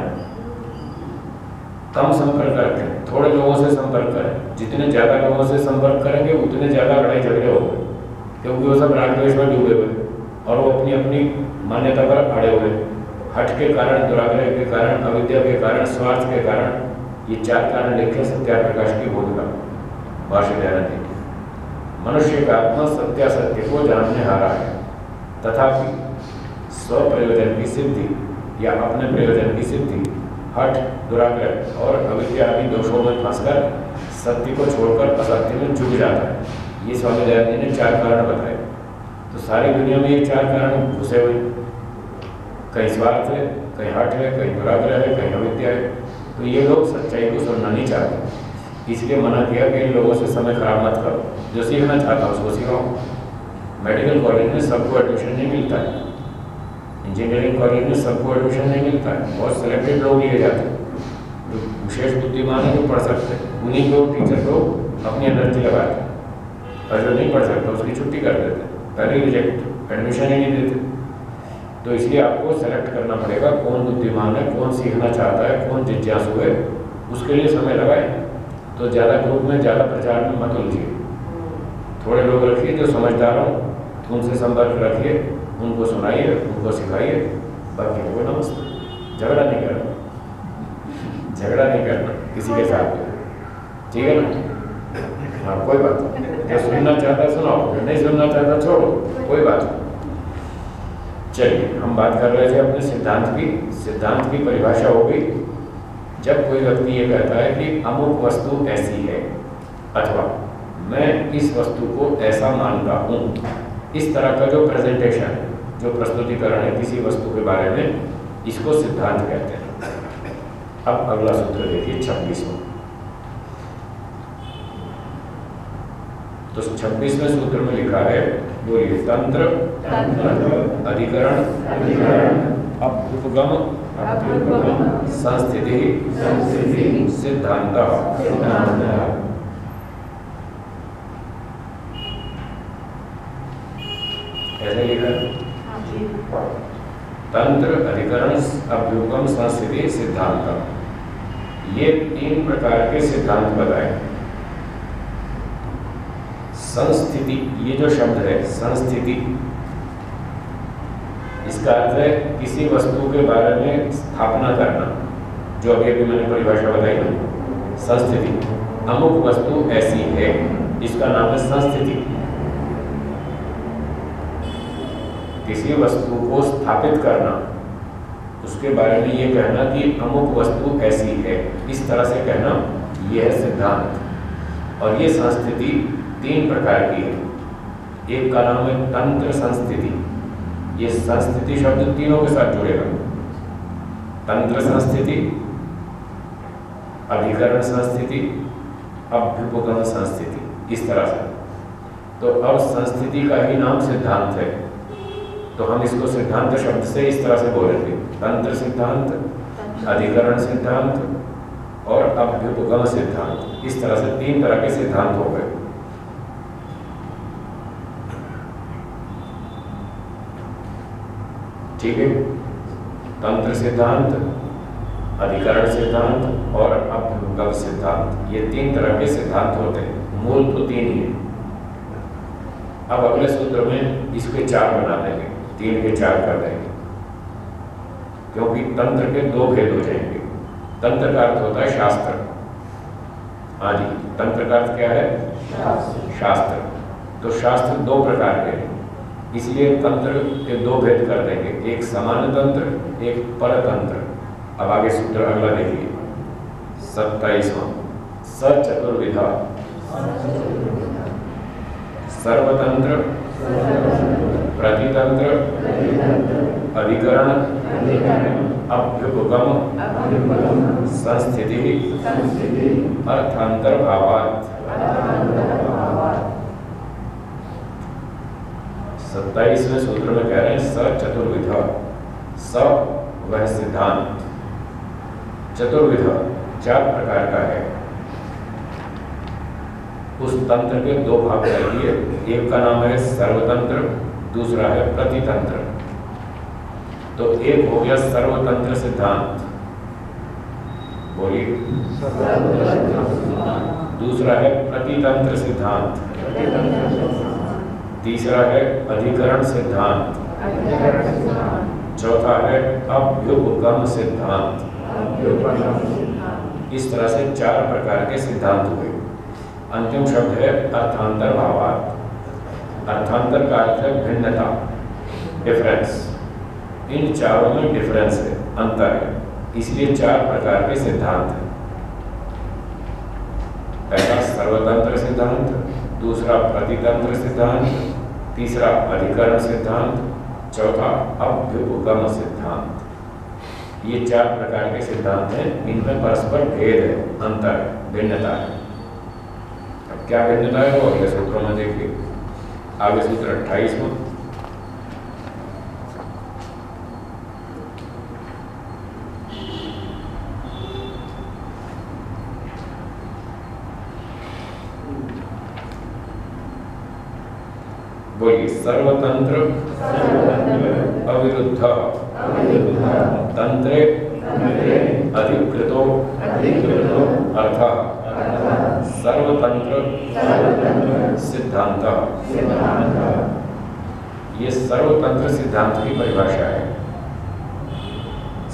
कम संपर्क रखें, थोड़े लोगों से संपर्क करें। जितने ज़्यादा लोगों से संपर्क करेंगे उतने ज़्यादा लड़ाई झगड़े होंगे, क्योंकि वो सब राग द्वेष में डूबे हुए और वो अपनी अपनी मान्यता पर अड़े हुए। हठ के कारण, दुराग्रह के कारण, अविद्या के कारण, स्वार्थ के कारण, ये 4 कारण लिखे सत्याप्रकाश की भूमिका भाष्य दयानंद जी। मनुष्य का आत्मा सत्यासत्य को जानने हारा है, तथापि स्व प्रयोजन की सिद्धि या अपने प्रयोजन की सिद्धि हठ, दुराग्रह और अविद्या आदि दोषों में फंसकर सत्य को छोड़कर असत्य में झुक जाता है। ये स्वामी दयानंद जी ने 4 कारण बताए। तो सारी दुनिया में ये 4 कारण घुसे हुए, कहीं स्वार्थ है, कहीं हठ है, कहीं दुराग्रह है, कहीं अविद्या है। तो ये लोग सच्चाई को सुनना नहीं चाहते, इसलिए मना किया कि इन लोगों से समय खराब मत करो। जो सीखना चाहता है उसको सिखाओ। मेडिकल कॉलेज में सबको एडमिशन नहीं मिलता है, इंजीनियरिंग कॉलेज में सबको एडमिशन नहीं मिलता है, बहुत सेलेक्टेड लोग लिए जाते हैं। जो विशेष बुद्धिमान है जो पढ़ सकते हैं, उन्हीं को टीचर लोग अपनी एनर्जी लगाते हैं, और जो नहीं पढ़ सकता उसकी छुट्टी कर देते हैं, पहले रिजेक्ट, एडमिशन ही नहीं देते। तो इसलिए आपको सेलेक्ट करना पड़ेगा कौन बुद्धिमान है, कौन सीखना चाहता है, कौन जिज्ञासु है, उसके लिए समय लगाए। तो ज़्यादा ग्रुप में, ज़्यादा प्रचार में मत उलझिए। थोड़े लोग रखिए जो समझदार हों, उनसे संपर्क रखिए, उनको सुनाइए, उनको सिखाइए, बाकी को नमस्ते। झगड़ा नहीं करना, झगड़ा नहीं करना किसी के साथ, ठीक है ना? हाँ, कोई बात नहीं, जो सुनना चाहता सुनाओ, जो नहीं सुनना चाहता छोड़ो, कोई बात नहीं। चलिए, हम बात कर रहे थे अपने सिद्धांत की। सिद्धांत की परिभाषा हो गई जब कोई व्यक्ति ये कहता है कि अमुक वस्तु ऐसी है, अथवा मैं इस वस्तु को ऐसा मानता हूँ। इस तरह का जो प्रेजेंटेशन है, जो प्रस्तुतिकरण है किसी वस्तु के बारे में, इसको सिद्धांत कहते हैं। अब अगला सूत्र देखिए 26वां। तो 26वें सूत्र में लिखा है, बोलिए, तंत्र अधिकरण अभ्युपगम संस्थिति सिद्धांत। ऐसे लिखा है, तंत्र अधिकरण अभ्युपगम संस्थिति सिद्धांत। ये 3 प्रकार के सिद्धांत बताए। संस्थिति, ये जो शब्द है संस्थिति, इसका अर्थ है किसी वस्तु के बारे में स्थापना करना, जो अभी अभी मैंने परिभाषा बताई ना, संस्थिति। अमुक वस्तु ऐसी है, इसका नाम है संस्थिति। किसी वस्तु को स्थापित करना, उसके बारे में ये कहना कि अमुक वस्तु ऐसी है, इस तरह से कहना, यह है सिद्धांत। और ये संस्थिति 3 प्रकार की है। एक का नाम है तंत्र संस्थिति। ये संस्थिति शब्द तीनों के साथ जुड़ेगा। तंत्र संस्थिति, अधिकरण संस्थिति, अभ्युपगम संस्थिति, इस तरह से। तो अब संस्थिति का ही नाम सिद्धांत है, तो हम इसको सिद्धांत शब्द से इस तरह से बोलेंगे, तंत्र सिद्धांत, अधिकरण सिद्धांत और अभ्युपगम सिद्धांत। इस तरह से 3 तरह के सिद्धांत हो गए। ठीक है, तंत्र सिद्धांत, अधिकरण सिद्धांत और अभ्युपगम सिद्धांत, ये 3 तरह के सिद्धांत होते हैं। मूल तो 3 ही है। अब अगले सूत्र में इसके 4 बना देंगे, 3 के 4 कर देंगे, क्योंकि तंत्र के 2 भेद हो जाएंगे। तंत्र का अर्थ होता है शास्त्र। हाँ जी, तंत्र का अर्थ क्या है? शास्त्र। तो शास्त्र 2 प्रकार के हैं, इसलिए तंत्र के 2 भेद कर देंगे, एक सामान्य तंत्र, एक परतंत्र। अब आगे सूत्र अगला देखिए 27वां। सचतुर्विधा सर्वतंत्र, प्रतितंत्र, अधिकरण, अभ्युपगम, संस्थिति, अर्थांतरभावात्। 27वें सूत्र में कह रहे हैं सचतुर्विधा। स वह सिद्धांत, चतुर्विधा 4 प्रकार का है। उस तंत्र के 2 भाग कर दिए, एक का नाम है सर्वतंत्र, दूसरा है प्रतितंत्र। तो एक हो गया सर्वतंत्र सिद्धांत, बोलिए। दूसरा है प्रतितंत्र सिद्धांत, तीसरा है अधिकरण सिद्धांत, चौथा है अभ्युपगम सिद्धांत। इस तरह से 4 प्रकार के सिद्धांत हुए। अंतिम शब्द है अर्थांतरभावात्। अर्थांतर का अर्थ है भिन्नता, डिफरेंस। इन चारों में डिफरेंस है, अंतर है, इसलिए 4 प्रकार के सिद्धांत हैं। पहला सर्वतंत्र सिद्धांत, दूसरा प्रतितंत्र सिद्धांत, तीसरा अधिकरण सिद्धांत, चौथा अभ्युपगम सिद्धांत। ये 4 प्रकार के सिद्धांत हैं, इनमें परस्पर भेद है, अंतर है, भिन्नता है। अब क्या भिन्नता है वो अगले सूत्रों में देखिए। आगे सूत्र 28वां। बोलिए, सर्वतंत्र अविरुद्ध तंत्रे अधिकृतो अर्थः सर्वतंत्र सिद्धांत। ये सर्वतंत्र सिद्धांत की परिभाषा है।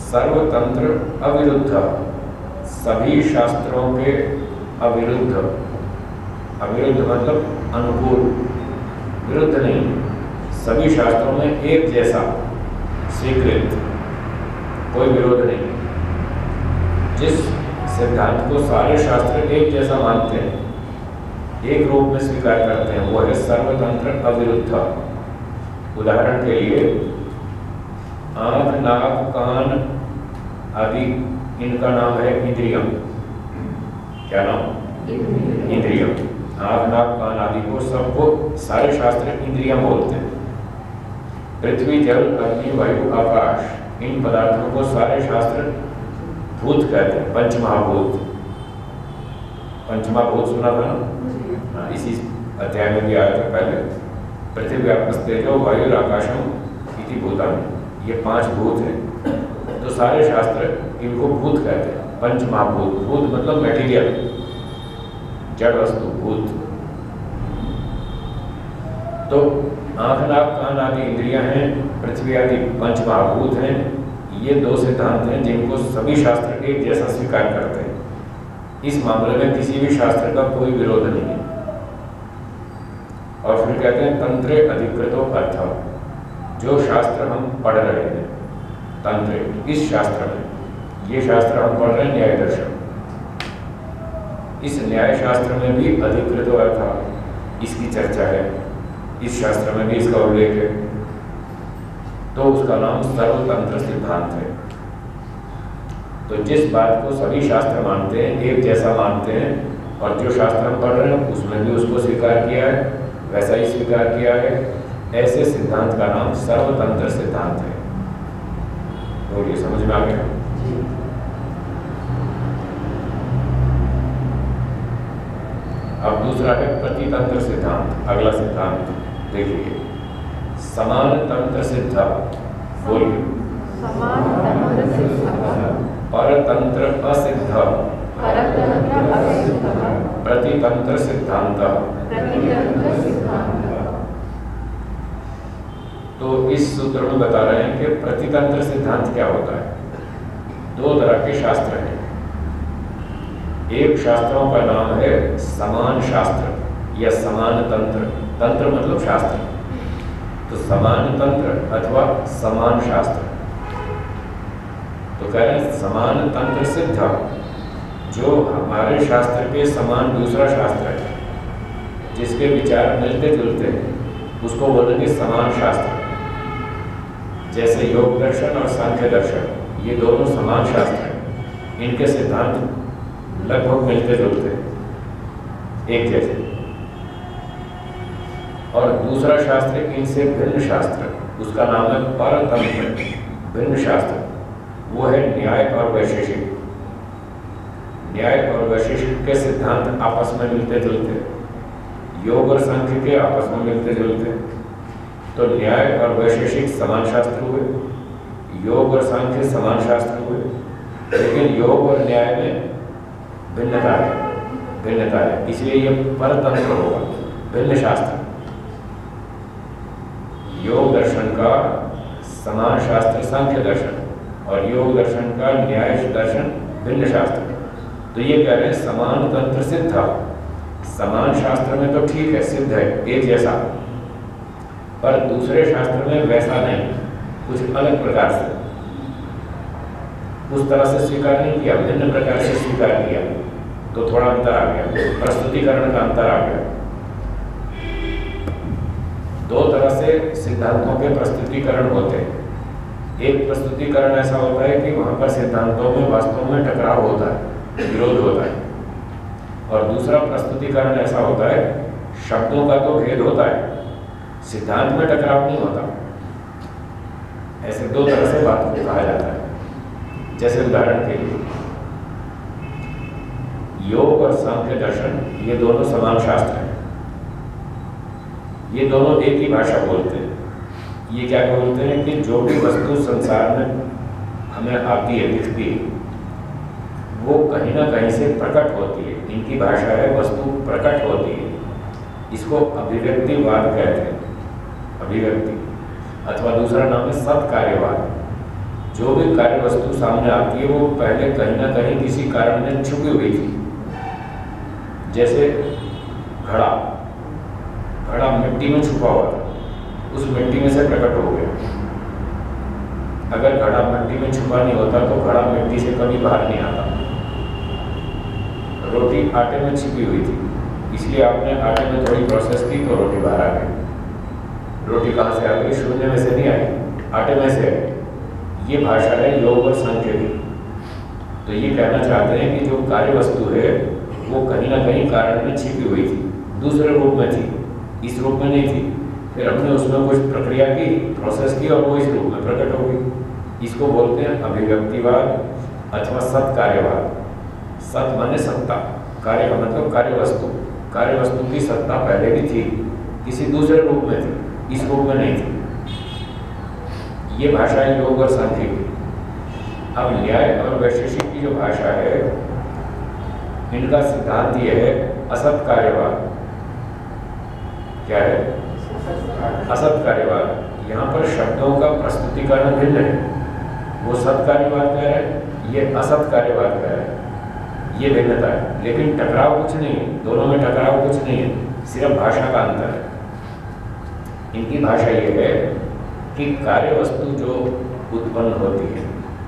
सर्वतंत्र अविरुद्ध, सभी शास्त्रों के अविरुद्ध, अविरुद्ध मतलब अनुकूल, विरुद्ध नहीं, सभी शास्त्रों में एक जैसा स्वीकृत, कोई विरोध नहीं। जिस सिद्धांत को सारे शास्त्र एक जैसा मानते हैं, एक रूप में स्वीकार करते हैं, वो है सर्वतंत्र अविरुद्ध। उदाहरण के लिए आंख, नाक, कान आदि, इनका नाम है इंद्रियम। क्या नाम? इंद्रियम। आंख, नाक, कान आदि को सबको सारे शास्त्र इंद्रियम बोलते हैं। पृथ्वी, जल, अग्नि, वायु, आकाश, इन पदार्थों को सारे शास्त्र भूत कहते हैं, पंचमहाभूत। पंचमहाभूत सुना था ना? इसी अध्याय में भी आया था पहले। पृथ्वी, आपस, तेजो, वायु, आकाशम इति भूतानि, ये 5 भूत हैं। तो सारे शास्त्र इनको भूत कहते हैं, पंचमहाभूत। भूत मतलब मटेरियल, जड़ वस्तु, भूत। तो आंख, नाक, कान आदि इंद्रियां हैं, पृथ्वी आदि पंचमहाभूत हैं। ये 2 सिद्धांत हैं जिनको सभी शास्त्र एक जैसा स्वीकार करते हैं। इस मामले में किसी भी शास्त्र का कोई विरोध नहीं है। और फिर कहते हैं तंत्रे अधिकृतो अर्थ, जो शास्त्र हम पढ़ रहे हैं, तंत्रे, इस शास्त्र में, ये शास्त्र हम पढ़ रहे हैं न्याय दर्शन, इस न्याय शास्त्र में भी अधिकृतो अर्थ, इसकी चर्चा है, इस शास्त्र में भी इसका उल्लेख है। तो उसका नाम सर्वतंत्र सिद्धांत है। तो जिस बात को सभी शास्त्र मानते हैं, एक जैसा मानते हैं, और जो शास्त्र हम पढ़ रहे हैं उसमें भी उसको स्वीकार किया है, वैसा ही स्वीकार किया है, ऐसे सिद्धांत का नाम सर्वतंत्र सिद्धांत है। बोलिए, समझ में आ गया? अब दूसरा है प्रतितंत्र सिद्धांत। अगला सिद्धांत देखिए, समान तंत्र सिद्ध। बोलिए। समान तंत्र सिद्ध, परतंत्र असिद्ध, परतंत्र असिद्ध, प्रतितंत्र सिद्धांत। प्रतितंत्र सिद्धांत। तो इस सूत्र में बता रहे हैं कि प्रतितंत्र सिद्धांत क्या होता है। 2 तरह के शास्त्र हैं। एक शास्त्रों का नाम है समान शास्त्र या समान तंत्र। तंत्र मतलब शास्त्र, तो समान तंत्र अथवा समान शास्त्र। तो कह रहे हैं समान तंत्र सिद्ध, जो हमारे शास्त्र के समान दूसरा शास्त्र है, जिसके विचार मिलते जुलते हैं, उसको बोलेंगे समान शास्त्र। जैसे योग दर्शन और सांख्य दर्शन, ये दोनों समान शास्त्र हैं, इनके सिद्धांत लगभग मिलते जुलते हैं, एक जैसे। और दूसरा शास्त्र इनसे भिन्न शास्त्र, उसका नाम है परतंत्र, भिन्न शास्त्र। वो है न्याय और वैशेषिक। न्याय और वैशेषिक के सिद्धांत आपस में मिलते जुलते, योग और सांख्य के आपस में मिलते जुलते। तो न्याय और वैशेषिक समान शास्त्र हुए, योग और सांख्य समान शास्त्र हुए, लेकिन योग और न्याय में भिन्नता है, इसलिए ये परतंत्र होगा, भिन्न शास्त्र। योग दर्शन का समान शास्त्र सांख्य दर्शन, और योग दर्शन का न्याय दर्शन भिन्न शास्त्र। तो ये कह रहे हैं समान तंत्र सिद्ध। समान शास्त्र में तो ठीक है, सिद्ध है, एक जैसा, पर दूसरे शास्त्र में वैसा नहीं, कुछ अलग प्रकार से, उस तरह से स्वीकार नहीं किया, भिन्न प्रकार से स्वीकार किया। तो थोड़ा अंतर आ गया, प्रस्तुतिकरण का अंतर आ गया। 2 तरह से सिद्धांतों के प्रस्तुतिकरण होते हैं। एक प्रस्तुतिकरण ऐसा होता है कि वहाँ पर सिद्धांतों में वास्तव में टकराव होता है, विरोध होता है, और दूसरा प्रस्तुतिकरण ऐसा होता है शब्दों का तो भेद होता है, सिद्धांत में टकराव नहीं होता। ऐसे 2 तरह से बात को कहा जाता है। जैसे उदाहरण के लिए योग और सांख्य दर्शन, ये दोनों समान शास्त्र हैं, ये दोनों एक ही भाषा बोलते हैं। ये क्या बोलते हैं कि जो भी वस्तु संसार में हमें आती है, दिखती है, वो कहीं ना कहीं से प्रकट होती है। इनकी भाषा है वस्तु प्रकट होती है, इसको अभिव्यक्तिवाद कहते हैं, अभिव्यक्ति। अथवा दूसरा नाम है सत्कार्यवाद। जो भी कार्य वस्तु सामने आती है वो पहले कहीं ना कहीं किसी कारण में छुपी हुई थी। जैसे घड़ा, घड़ा मिट्टी में छुपा हुआ था, उस मिट्टी में से प्रकट हो गया। अगर घड़ा मिट्टी में छुपा नहीं होता तो घड़ा मिट्टी से कभी बाहर नहीं आता। रोटी आटे में छिपी हुई थी, इसलिए आपने आटे में थोड़ी प्रोसेस की तो रोटी बाहर आ गई। रोटी कहाँ से आ गई? शून्य में से नहीं आई, आटे में से आई। ये भाषा है योग और सांख्य की। तो ये कहना चाहते हैं कि जो कार्य वस्तु है वो कहीं ना कहीं कारण में छिपी हुई थी, दूसरे रूप में थी, इस रूप में नहीं थी। फिर हमने उसमें कुछ प्रक्रिया की, प्रोसेस की और वो इस रूप में प्रकट हो गई। इसको बोलते हैं अभिव्यक्तिवाद अथवा सत्कार्यवाद। सत माने सत्ता, कार्य का मतलब कार्य वस्तु। कार्य वस्तु की सत्ता पहले भी थी, किसी दूसरे रूप में थी, इस रूप में नहीं थी। ये भाषा है योग और सांख्य की। अब न्याय और वैशेषिक की जो भाषा है, इनका सिद्धांत ये है असत कार्यवाद। क्या है? असत कार्यवाद। यहाँ पर शब्दों का प्रस्तुतिकरण भिन्न है। वो सत कार्यवाद कह रहे हैं, ये असत कार्यवाद कह रहे हैं। ये भिन्नता है, लेकिन टकराव कुछ नहीं है, दोनों में टकराव कुछ नहीं है, सिर्फ भाषा का अंतर है। इनकी भाषा ये है कि कार्य वस्तु जो उत्पन्न होती है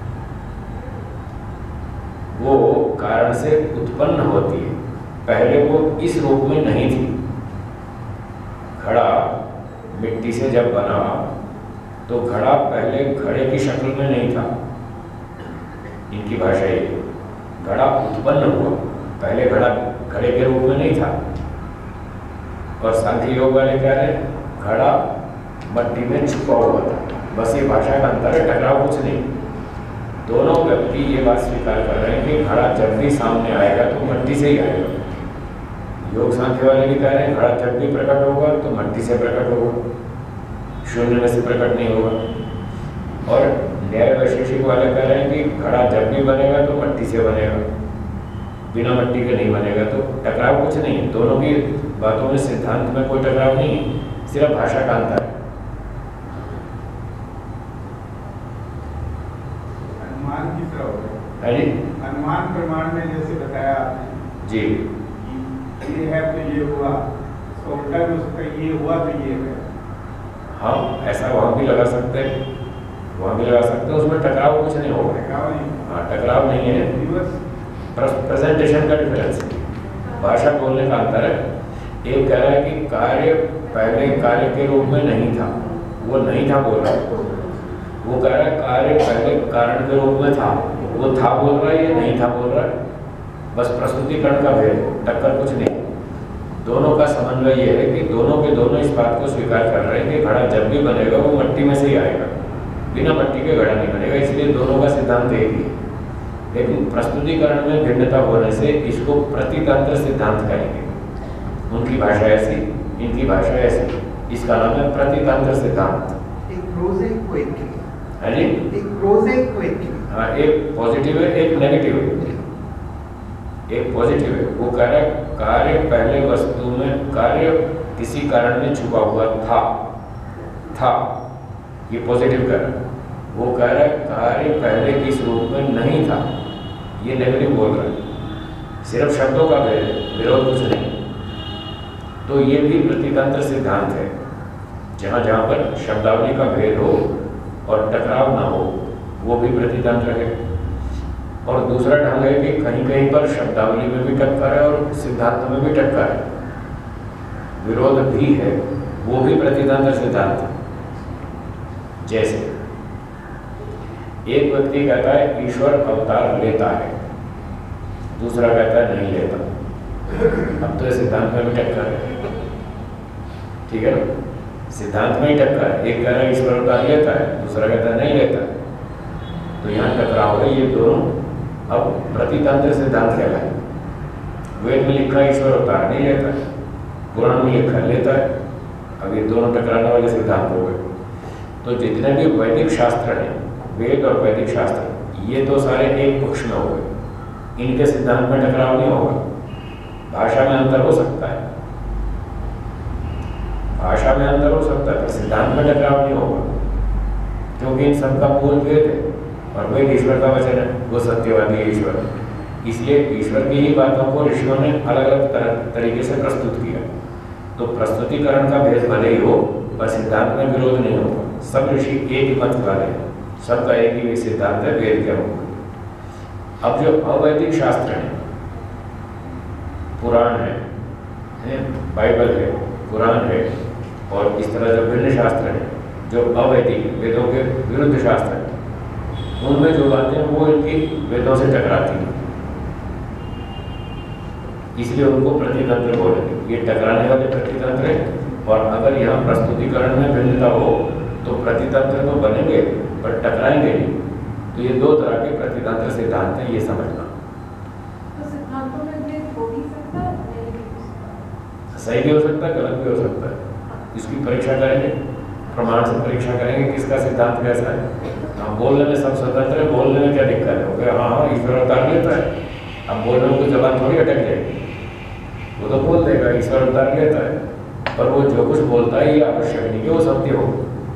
वो कारण से उत्पन्न होती है। पहले वो इस रूप में नहीं थी। घड़ा मिट्टी से जब बना तो घड़ा पहले घड़े की शक्ल में नहीं था। इनकी भाषा ये, घड़ा उत्पन्न हुआ, पहले घड़ा घड़े के रूप में नहीं था। और सांख्य योग वाले कह रहे हैं घड़ा मट्टी में छुपा हुआ था। बस ये भाषा का अंतर है, टकराव कुछ नहीं। दोनों व्यक्ति ये बात स्वीकार कर रहे हैं कि घड़ा जब भी सामने आएगा तो मट्टी से ही आएगा। योग सांख्य वाले भी कह रहे हैं घड़ा जब भी प्रकट होगा तो मट्टी से प्रकट होगा, शून्य में से प्रकट नहीं होगा। और न्याय वैशेषिक वाले कह रहे हैं कि घड़ा जब भी बनेगा तो मट्टी से बनेगा, बिना मट्टी के नहीं बनेगा। तो टकराव कुछ नहीं है, दोनों की बातों में सिद्धांत में कोई टकराव नहीं है, सिर्फ भाषा का अंतर है। अनुमान की तरफ है जी, अनुमान प्रमाण में जैसे बताया आपने जी, ये है तो ये हुआ, तो उल्टा भी हो सकता है ये हुआ तो ये है। हाँ, ऐसा वहाँ भी लगा सकते हैं, वहाँ भी लगा सकते हैं, उसमें टकराव कुछ नहीं होगा। टकराव नहीं, हाँ, टकराव नहीं है, प्रेजेंटेशन का डिफरेंस है, भाषा बोलने का अंतर है। एक कह रहा है कि कार्य पहले कार्य के रूप में नहीं था, वो नहीं था बोल रहा है। वो कह रहा है कार्य पहले कारण के रूप में था, वो था बोल रहा है, ये नहीं था बोल रहा है। बस प्रस्तुतिकरण का भेद, टक्कर कुछ नहीं। दोनों का समन्वय ये है कि दोनों के दोनों इस बात को स्वीकार कर रहे हैं कि घड़ा जब भी बनेगा वो मट्टी में से ही आएगा, बिना मट्टी के घड़ा नहीं बनेगा। इसलिए दोनों का सिद्धांत एक ही है, लेकिन प्रस्तुतिकरण में भिन्नता होने से इसको प्रतितंत्र सिद्धांत कहेंगे। उनकी भाषा ऐसी, इनकी भाषा ऐसी, इसका नाम है प्रतितंत्र सिद्धांत। एक प्रोज है, एक पोएट्री है जी, एक प्रोज है, एक पोएट्री। हाँ, एक पॉजिटिव है, एक नेगेटिव है। एक पॉजिटिव है, वो कह रहा है कार्य पहले वस्तु में, कार्य किसी कारण में छुपा हुआ था, ये पॉजिटिव कह रहा है। वो कह रहा है कार्य पहले किस रूप में नहीं था, ये नेगेटिव बोल रहा है। सिर्फ शब्दों का भेद है, विरोध कुछ नहीं। तो ये भी प्रतितंत्र सिद्धांत है, जहाँ जहाँ पर शब्दावली का भेद हो और टकराव ना हो, वो भी प्रतितंत्र है। और दूसरा ढंग है कि कहीं कहीं पर शब्दावली में भी टक्कर है और सिद्धांत में भी टक्कर है, विरोध भी है, वो भी प्रतितंत्र सिद्धांत है। जैसे एक व्यक्ति कहता है ईश्वर अवतार लेता है, दूसरा कहता है नहीं लेता। अब तो ये सिद्धांत में भी टक्कर है, ठीक है ना? सिद्धांत में ही टक्कर है। एक कह रहा है ईश्वर अवतार लेता है, दूसरा कहता है नहीं लेता। तो यहाँ टकराव है। ये दोनों अब प्रतितंत्र सिद्धांत कहलाए। वेद में लिखा है ईश्वर अवतार नहीं लेता है, पुराण में लिखा लेता है। अब ये दोनों टकराने वाले सिद्धांत हो गए। तो जितने भी वैदिक शास्त्र हैं, वेद और वैदिक शास्त्र, ये तो सारे एक पक्ष में हो गए। इनके सिद्धांत में टकराव नहीं होगा। भाषा में अंतर हो सकता है, भाषा में अंतर हो सकता है, पर सिद्धांत में टकराव नहीं होगा, क्योंकि इन सबका मूल भेद है। ईश्वर का वचन है, वो सत्यवादी है ईश्वर। इसलिए ईश्वर की ही बातों को ऋषियों ने अलग अलग तरीके से प्रस्तुत किया। तो प्रस्तुतिकरण का भेद भले ही हो, पर सिद्धांत में विरोध नहीं होगा। सब ऋषि एक ही मत वाले हैं, सबका एक ही सिद्धांत है वेद के अनुकूल। अब जो अवैदिक शास्त्र है, पुराण है, बाइबल है, कुरान है, और इस तरह जो भिन्न शास्त्र है जो अवैदिक वेदों के विरुद्ध शास्त्र है, उनमें जो बातें हैं वो इनकी वेदों से टकराती हैं, इसलिए उनको प्रतितंत्र बोलेंगे। ये टकराने वाले प्रतितंत्र है। और अगर यहाँ प्रस्तुतिकरण में भिन्नता हो तो प्रतितंत्र तो बनेंगे पर टकराएंगे नहीं। तो ये दो तरह के प्रतितंत्र सिद्धांत हैं, ये समझना। तो सिद्धांतों में भेद हो भी सकता है, नहीं भी हो सकता। सही भी हो सकता है, गलत भी हो सकता है। इसकी परीक्षा करेंगे, प्रमाण से परीक्षा करेंगे किसका सिद्धांत कैसा है। हाँ, बोलने में सब स्वतंत्र है, बोलने में क्या दिक्कत है? ओके, हाँ ईश्वर अवतार लेता है। अब बोलने में कोई जबान थोड़ी अटक जाएगी, वो तो बोल देगा ईश्वर अवतार लेता है। पर वो जो कुछ बोलता है ये आवश्यक नहीं कि वो सत्य हो,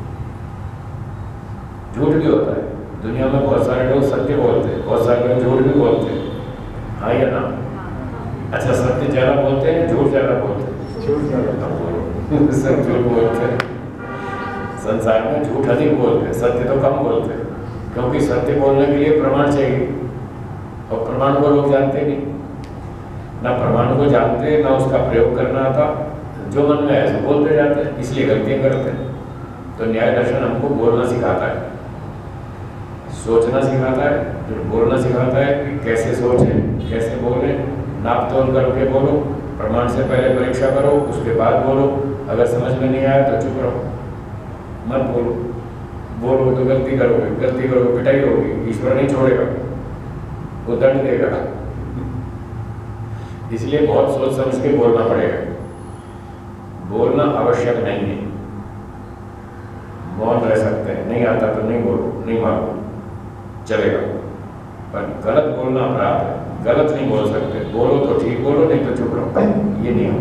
झूठ भी होता है। दुनिया में बहुत सारे लोग सत्य बोलते हैं, बहुत सारे लोग झूठ भी बोलते हैं, हाँ या ना? अच्छा, सत्य ज़्यादा बोलते हैं, झूठ ज़्यादा बोलते हैं? सब झूठ बोलते हैं। संसार में झूठ अधिक बोलते हैं, सत्य तो कम बोलते हैं, क्योंकि सत्य बोलने के लिए प्रमाण चाहिए, और प्रमाण को लोग जानते नहीं। ना प्रमाण को जानते, ना उसका प्रयोग करना आता, जो मन में है ऐसे बोलते जाते हैं, इसलिए गलतियाँ करते हैं। तो न्याय दर्शन हमको बोलना सिखाता है, सोचना सिखाता है, फिर बोलना सिखाता है कि कैसे सोचें, कैसे बोलें, नाप तोल करके बोलो, प्रमाण से पहले परीक्षा करो, उसके बाद बोलो। अगर समझ में नहीं आया तो चुप रहो, मत बोलो। बोलो तो गलती करोगे, गलती करोगे पिटाई होगी, ईश्वर नहीं छोड़ेगा, वो दंड देगा। इसलिए बहुत सोच समझ के बोलना पड़ेगा। बोलना आवश्यक नहीं है, मौन रह सकते हैं, नहीं आता तो नहीं बोलो, नहीं मांगो, चलेगा। पर गलत बोलना अपराध है, गलत नहीं बोल सकते। बोलो तो ठीक बोलो, नहीं तो चुप रहो, ये नियम।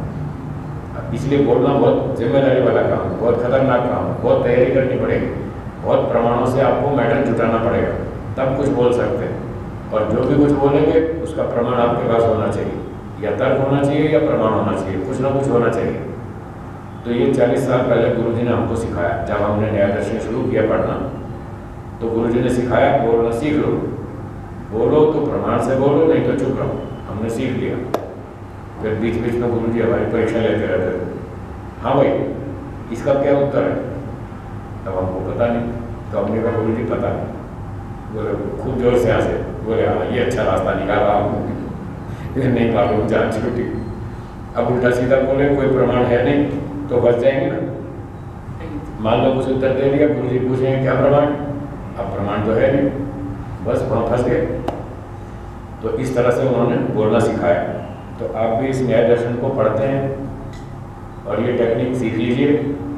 इसलिए बोलना बहुत जिम्मेदारी वाला काम है, बहुत खतरनाक काम है, बहुत तैयारी करनी पड़ेगी, बहुत प्रमाणों से आपको मैटर जुटाना पड़ेगा, तब कुछ बोल सकते हैं। और जो भी कुछ बोलेंगे उसका प्रमाण आपके पास होना चाहिए, या तर्क होना चाहिए या प्रमाण होना चाहिए, कुछ ना कुछ होना चाहिए। तो ये 40 साल पहले गुरुजी ने हमको सिखाया। जब हमने न्याय दर्शन शुरू किया पढ़ना, तो गुरुजी ने सिखाया बोलना सीख लो, बोलो तो प्रमाण से बोलो, नहीं तो चुप रहो। हमने सीख लिया। फिर बीच बीच में गुरुजी हमारी परीक्षा लेते रहते थे, हाँ भाई इसका क्या उत्तर है? तब हमको पता नहीं, तो हमने कहा गुरुजी पता नहीं। बोले खूब जोर से हंसे, बोले हाँ ये अच्छा रास्ता निकाला आपने, ये नहीं मालूम जान छूटी। अब उल्टा सीधा बोले कोई प्रमाण है नहीं तो फंस जाएंगे ना। मान लो कुछ उत्तर दे दिया, गुरुजी पूछेंगे क्या प्रमाण? अब प्रमाण तो है नहीं, बस वहाँ फंस गए। तो इस तरह से उन्होंने बोलना सिखाया। तो आप भी इस न्याय दर्शन को पढ़ते हैं और ये टेक्निक सीख लीजिए।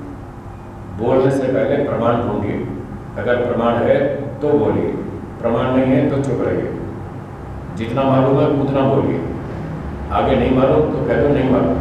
बोलने से पहले प्रमाण ढूंढिए, अगर प्रमाण है तो बोलिए, प्रमाण नहीं है तो चुप रहिए। जितना मालूम है उतना बोलिए, आगे नहीं मालूम तो कह दो नहीं मालूम।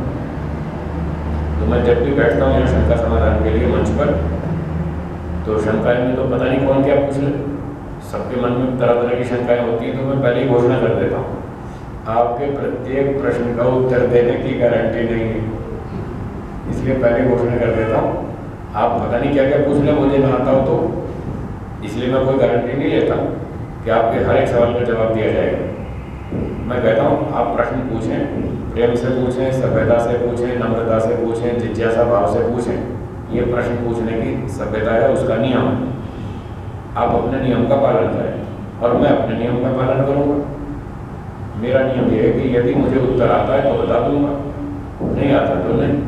तो मैं जब भी बैठता हूँ यहाँ शंका समाधान के लिए मंच पर, तो शंकाएं में तो पता नहीं कौन क्या पूछ ले, सबके मन में तरह तरह की शंकाएं होती हैं। तो मैं पहले ही घोषणा कर देता हूँ, आपके प्रत्येक प्रश्न का उत्तर देने की गारंटी नहीं है, इसलिए पहले घोषणा कर देता हूँ। आप पता नहीं क्या क्या पूछ लें, मुझे ना आता हो तो, इसलिए मैं कोई गारंटी नहीं लेता कि आपके हर एक सवाल का जवाब दिया जाएगा। मैं कहता हूँ आप प्रश्न पूछें, प्रेम से पूछें, सभ्यता से पूछें, नम्रता से पूछें, जिज्ञासा भाव से पूछें। ये प्रश्न पूछने की सभ्यता है, उसका नियम है। आप अपने नियम का पालन करें और मैं अपने नियम का पालन करूँगा। मेरा नियम ये है कि यदि मुझे उत्तर आता है तो बता दूंगा, नहीं आता तो नहीं।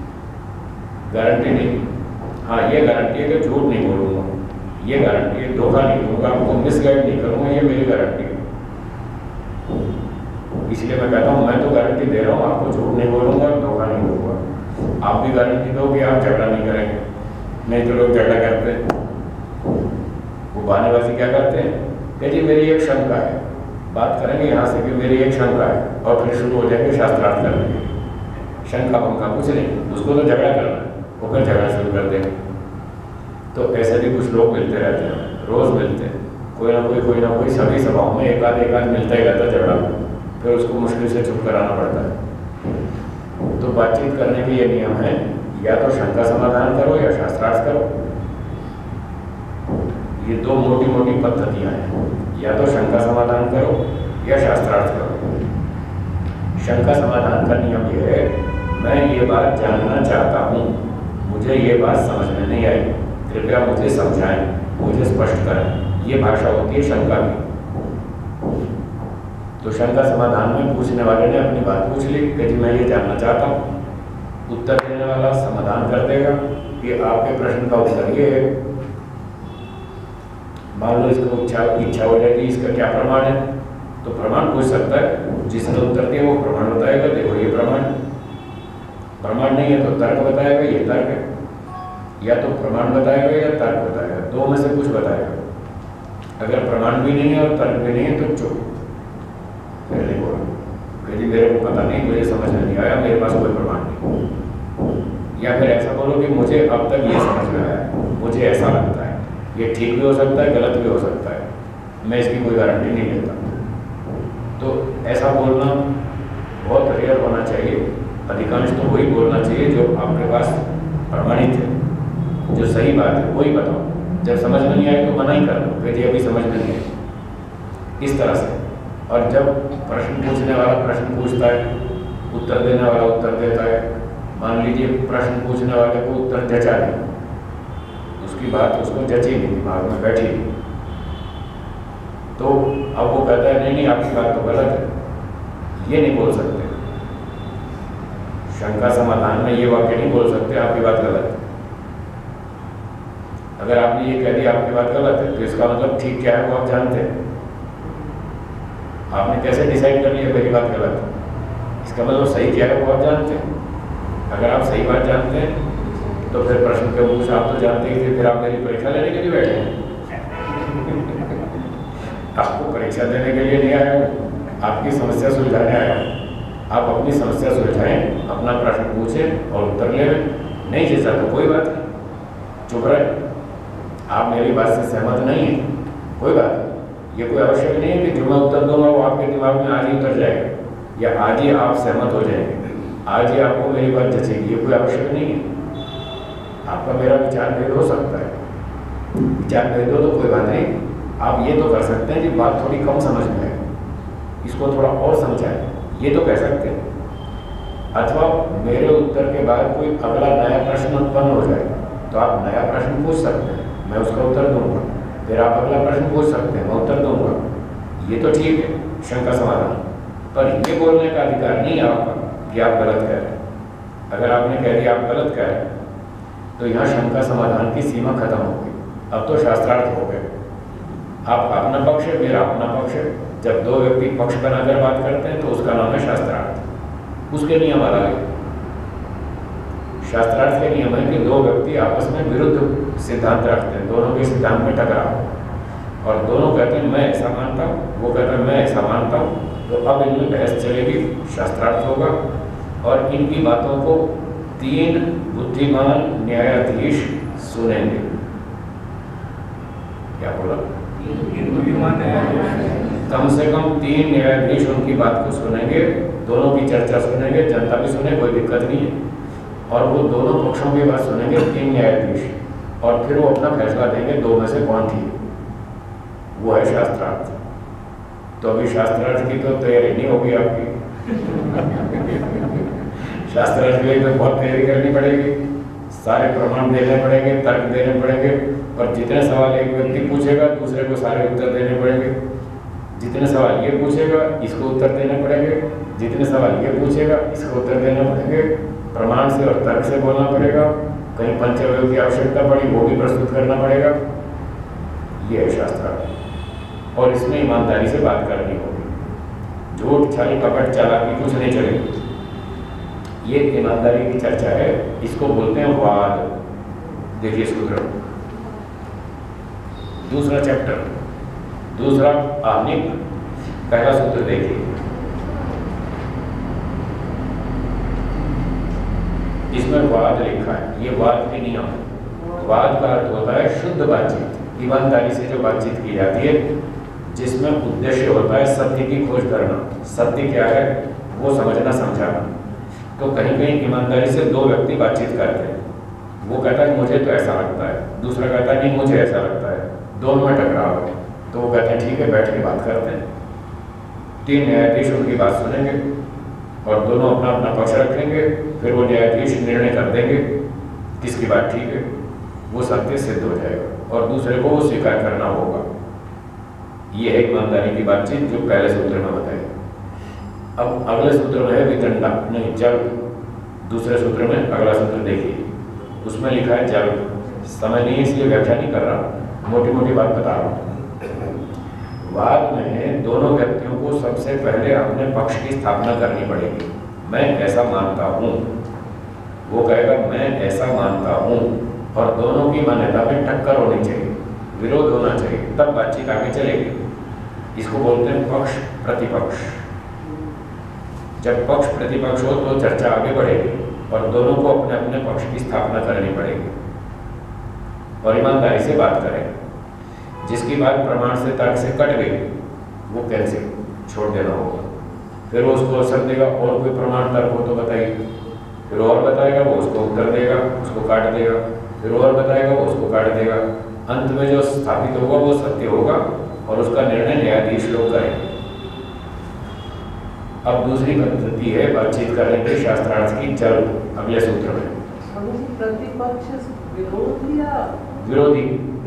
गारंटी नहीं, हाँ ये गारंटी है कि झूठ नहीं बोलूँगा, ये गारंटी है धोखा नहीं दूंगा, आपको मिसगाइड नहीं करूँगा, ये मेरी गारंटी है। इसलिए मैं कहता हूँ मैं तो गारंटी दे रहा हूँ, आपको झूठ नहीं बोलूँगा, धोखा नहीं दूंगा। आप भी गारंटी दो कि आप झगड़ा नहीं करेंगे, नहीं तो लोग झगड़ा करते हैं। वो बहानेबाजी क्या करते हैं कि जी मेरी एक शंका है, बात करेंगे यहाँ से कि मेरी एक शंका है, और फिर शुरू हो जाएंगे शास्त्रार्थ करने। शंका पंका कुछ नहीं, उसको तो झगड़ा करना है, वो फिर झगड़ा शुरू कर देंगे। तो ऐसे भी कुछ लोग मिलते रहते हैं, रोज़ मिलते हैं, कोई ना कोई सभी सभाओं में एक आध मिलता ही रहता झगड़ा, फिर उसको मुश्किल से चुप कराना पड़ता है। तो बातचीत करने के ये नियम है, या तो शंका समाधान करो या शास्त्रार्थ करो। ये दो मोटी मोटी पद्धतियां हैं, या तो शंका समाधान करो या शास्त्रार्थ करो। शंका समाधान का नियम ये है, मैं ये बात जानना चाहता हूँ, मुझे ये बात समझ में नहीं आई, कृपया मुझे समझाएं, मुझे स्पष्ट करें। ये भाषा होती है शंका की। तो शंका समाधान में पूछने वाले ने अपनी बात पूछ ली कि जी मैं ये जानना चाहता हूँ, उत्तर देने वाला समाधान कर देगा कि आपके प्रश्न का उत्तर ये है। मान लो इसको इच्छा हो जाएगी इसका क्या प्रमाण है, तो प्रमाण पूछ सकता है, जिसने उत्तर दिया वो प्रमाण बताएगा, देखो ये प्रमाण। प्रमाण नहीं है तो तर्क बताएगा, ये तर्क है। या तो प्रमाण बताएगा या तर्क बताएगा, दो में से कुछ बताएगा। अगर प्रमाण भी नहीं है और तर्क भी नहीं है तो चुप, फिर नहीं बोलो, फिर मेरे को पता नहीं, मुझे समझ में नहीं आया, मेरे पास कोई प्रमाण नहीं। या फिर ऐसा बोलो कि मुझे अब तक ये समझ में आया, मुझे ऐसा लगता है, ये ठीक भी हो सकता है, गलत भी हो सकता है, मैं इसकी कोई गारंटी नहीं लेता। तो ऐसा बोलना बहुत रेयर होना चाहिए। अधिकांश तो वही बोलना चाहिए जो आपके पास प्रमाणित है, जो सही बात है वही बताओ। जब समझ में नहीं आए तो मना ही कर दो, फिर अभी समझ में नहीं आई, इस तरह से। और जब प्रश्न पूछने वाला प्रश्न पूछता है, उत्तर देने वाला उत्तर देता है, मान लीजिए प्रश्न पूछने वाले को उत्तर जचा नहीं, उसकी बात उसको जची नहीं, दिमाग में बैठी नहीं, तो अब वो कहता है नहीं आपकी बात तो गलत है, ये नहीं बोल सकते। शंका समाधान में ये वाक्य नहीं बोल सकते आपकी बात गलत है। अगर आपने ये कह दिया आपकी बात गलत है, तो इसका मतलब ठीक क्या है वो आप जानते हैं। आपने कैसे डिसाइड कर लिया मेरी बात गलत है, इसका मतलब सही क्या है वो आप जानते हैं। अगर आप सही बात जानते हैं तो फिर प्रश्न के पूछ आप तो जानते ही थे, फिर आप मेरी परीक्षा लेने के लिए बैठे हैं। आपको परीक्षा देने के लिए नहीं आया, आपकी समस्या सुलझाने आया। आप अपनी समस्या सुलझाएं, अपना प्रश्न पूछें और उत्तर लें। नहीं जैसा तो कोई बात नहीं, चुप रहे। आप मेरी बात से सहमत नहीं हैं, कोई बात नहीं। ये कोई आवश्यक नहीं है कि जो मैं उत्तर दूंगा वो आपके दिमाग में आज ही उतर जाएगा, या आज ही आप सहमत हो जाएंगे, आज ही आपको मेरी बात जचेगी, ये कोई आवश्यक नहीं है। आपका मेरा विचार भेद हो सकता है, विचार भेद हो तो कोई बात नहीं। आप ये तो कर सकते हैं कि बात थोड़ी कम समझ में है, इसको थोड़ा और समझाएं, ये तो कह सकते हैं। अथवा मेरे उत्तर के बाद कोई अगला नया प्रश्न उत्पन्न हो जाए तो आप नया प्रश्न पूछ सकते हैं, मैं उसका उत्तर दूंगा, फिर आप अगला प्रश्न पूछ सकते हैं, मैं उत्तर दूंगा। ये तो ठीक है शंका समाधान, पर ये बोलने का अधिकार नहीं है आपका कि आप गलत कह रहे हैं। अगर आपने कह दिया आप गलत कह रहे हैं तो यहाँ शंका समाधान की सीमा खत्म हो गई, अब तो शास्त्रार्थ हो गए। आपका अपना पक्ष है, मेरा अपना पक्ष है। जब दो व्यक्ति पक्ष बनाकर बात करते हैं तो उसका नाम है शास्त्रार्थ। उसके नियम अलग है। शास्त्रार्थ के नियम है कि दो व्यक्ति आपस में विरुद्ध सिद्धांत रखते हैं, दोनों के सिद्धांत में टकराव, और दोनों कहते हैं मैं ऐसा मानता हूँ, वो कहता है मैं ऐसा मानता हूँ। तो अब इनमें बहस चलेगी, शास्त्रार्थ होगा, और इनकी बातों को 3 बुद्धिमान न्यायाधीश सुनेंगे। क्या बोला? कम से कम 3 न्यायाधीश उनकी बात को सुनेंगे, दोनों की चर्चा सुनेंगे, जनता भी सुने, कोई दिक्कत नहीं है। और वो दोनों पक्षों की बात सुनेंगे 3 न्यायाधीश, और फिर वो अपना फैसला देंगे 2 में से कौन ठीक। वो है शास्त्रार्थ। तो अभी शास्त्रार्थ की तो तैयारी नहीं होगी आपकी। शास्त्रार्थ के लिए तो बहुत तैयारी करनी पड़ेगी, सारे प्रमाण देने पड़ेंगे, तर्क देने पड़ेंगे, पर जितने सवाल एक व्यक्ति पूछेगा दूसरे को सारे उत्तर देने पड़ेंगे। जितने सवाल ये पूछेगा इसको उत्तर देने पड़ेंगे, जितने सवाल ये पूछेगा इसको उत्तर देने पड़ेंगे। प्रमाण से और तर्क से बोलना पड़ेगा, कहीं पंचवय की आवश्यकता पड़ी वो भी प्रस्तुत करना पड़ेगा। ये है शास्त्रार्थ, और इसमें ईमानदारी से बात करनी होगी। झूठ छल कपट चालाकी कुछ नहीं चलेगी। ये ईमानदारी की चर्चा है, इसको बोलते हैं वाद। देखिए सूत्र, दूसरा चैप्टर, दूसरा आहनिक, पहला सूत्र देखिए। इसमें वाद लिखा है, ये वाद के नियम है। वाद का अर्थ होता है शुद्ध बातचीत। ईमानदारी से जो बातचीत की जाती है, जिसमें उद्देश्य होता है सत्य की खोज करना, सत्य क्या है वो समझना समझाना। तो कहीं कहीं ईमानदारी से दो व्यक्ति बातचीत करते हैं, वो कहता है मुझे तो ऐसा लगता है, दूसरा कहता है नहीं मुझे ऐसा लगता है, दोनों में टकराव है। तो वो कहते हैं ठीक है, बैठ के बात करते हैं। 3 न्यायाधीश उनकी बात सुनेंगे और दोनों अपना अपना पक्ष रखेंगे, फिर वो न्यायाधीश निर्णय कर देंगे किसकी बात ठीक है, वो सत्य सिद्ध हो जाएगा और दूसरे को वो स्वीकार करना होगा। ये है ईमानदारी की बातचीत जो पहले सूत्र में बताई। अब अगले सूत्र में है वितंडा, नहीं जल्द। दूसरे सूत्र में अगला सूत्र देखिए, उसमें लिखा है जल्द। समय नहीं इसलिए व्याख्या नहीं कर रहा, मोटी मोटी बात बता रहा हूँ। वाद में दोनों व्यक्तियों को सबसे पहले अपने पक्ष की स्थापना करनी पड़ेगी। मैं ऐसा मानता हूँ, वो कहेगा मैं ऐसा मानता हूँ, और दोनों की मान्यता में टक्कर होनी चाहिए, विरोध होना चाहिए, तब बातचीत आगे चलेगी। इसको बोलते हैं पक्ष प्रतिपक्ष। जब पक्ष प्रतिपक्ष हो तो चर्चा आगे बढ़ेगी और दोनों को अपने अपने पक्ष की स्थापना करनी पड़ेगी और ईमानदारी से बात करें। जिसकी बात प्रमाण से तर्क से कट गई वो कैंसिल छोड़ देना होगा। फिर वो उसको अवसर देगा और कोई प्रमाण तर्क हो तो बताइए, फिर और बताएगा वो उसको उत्तर देगा, उसको काट देगा, फिर और बताएगा वो उसको काट देगा। अंत में जो स्थापित होगा वो सत्य होगा और उसका निर्णय न्यायाधीश लोग करेंगे। अब दूसरी पद्धति है बातचीत करने के शास्त्रार्थ की जल्द। अगले सूत्र में प्रतिपक्ष विरोधी या विरोधी,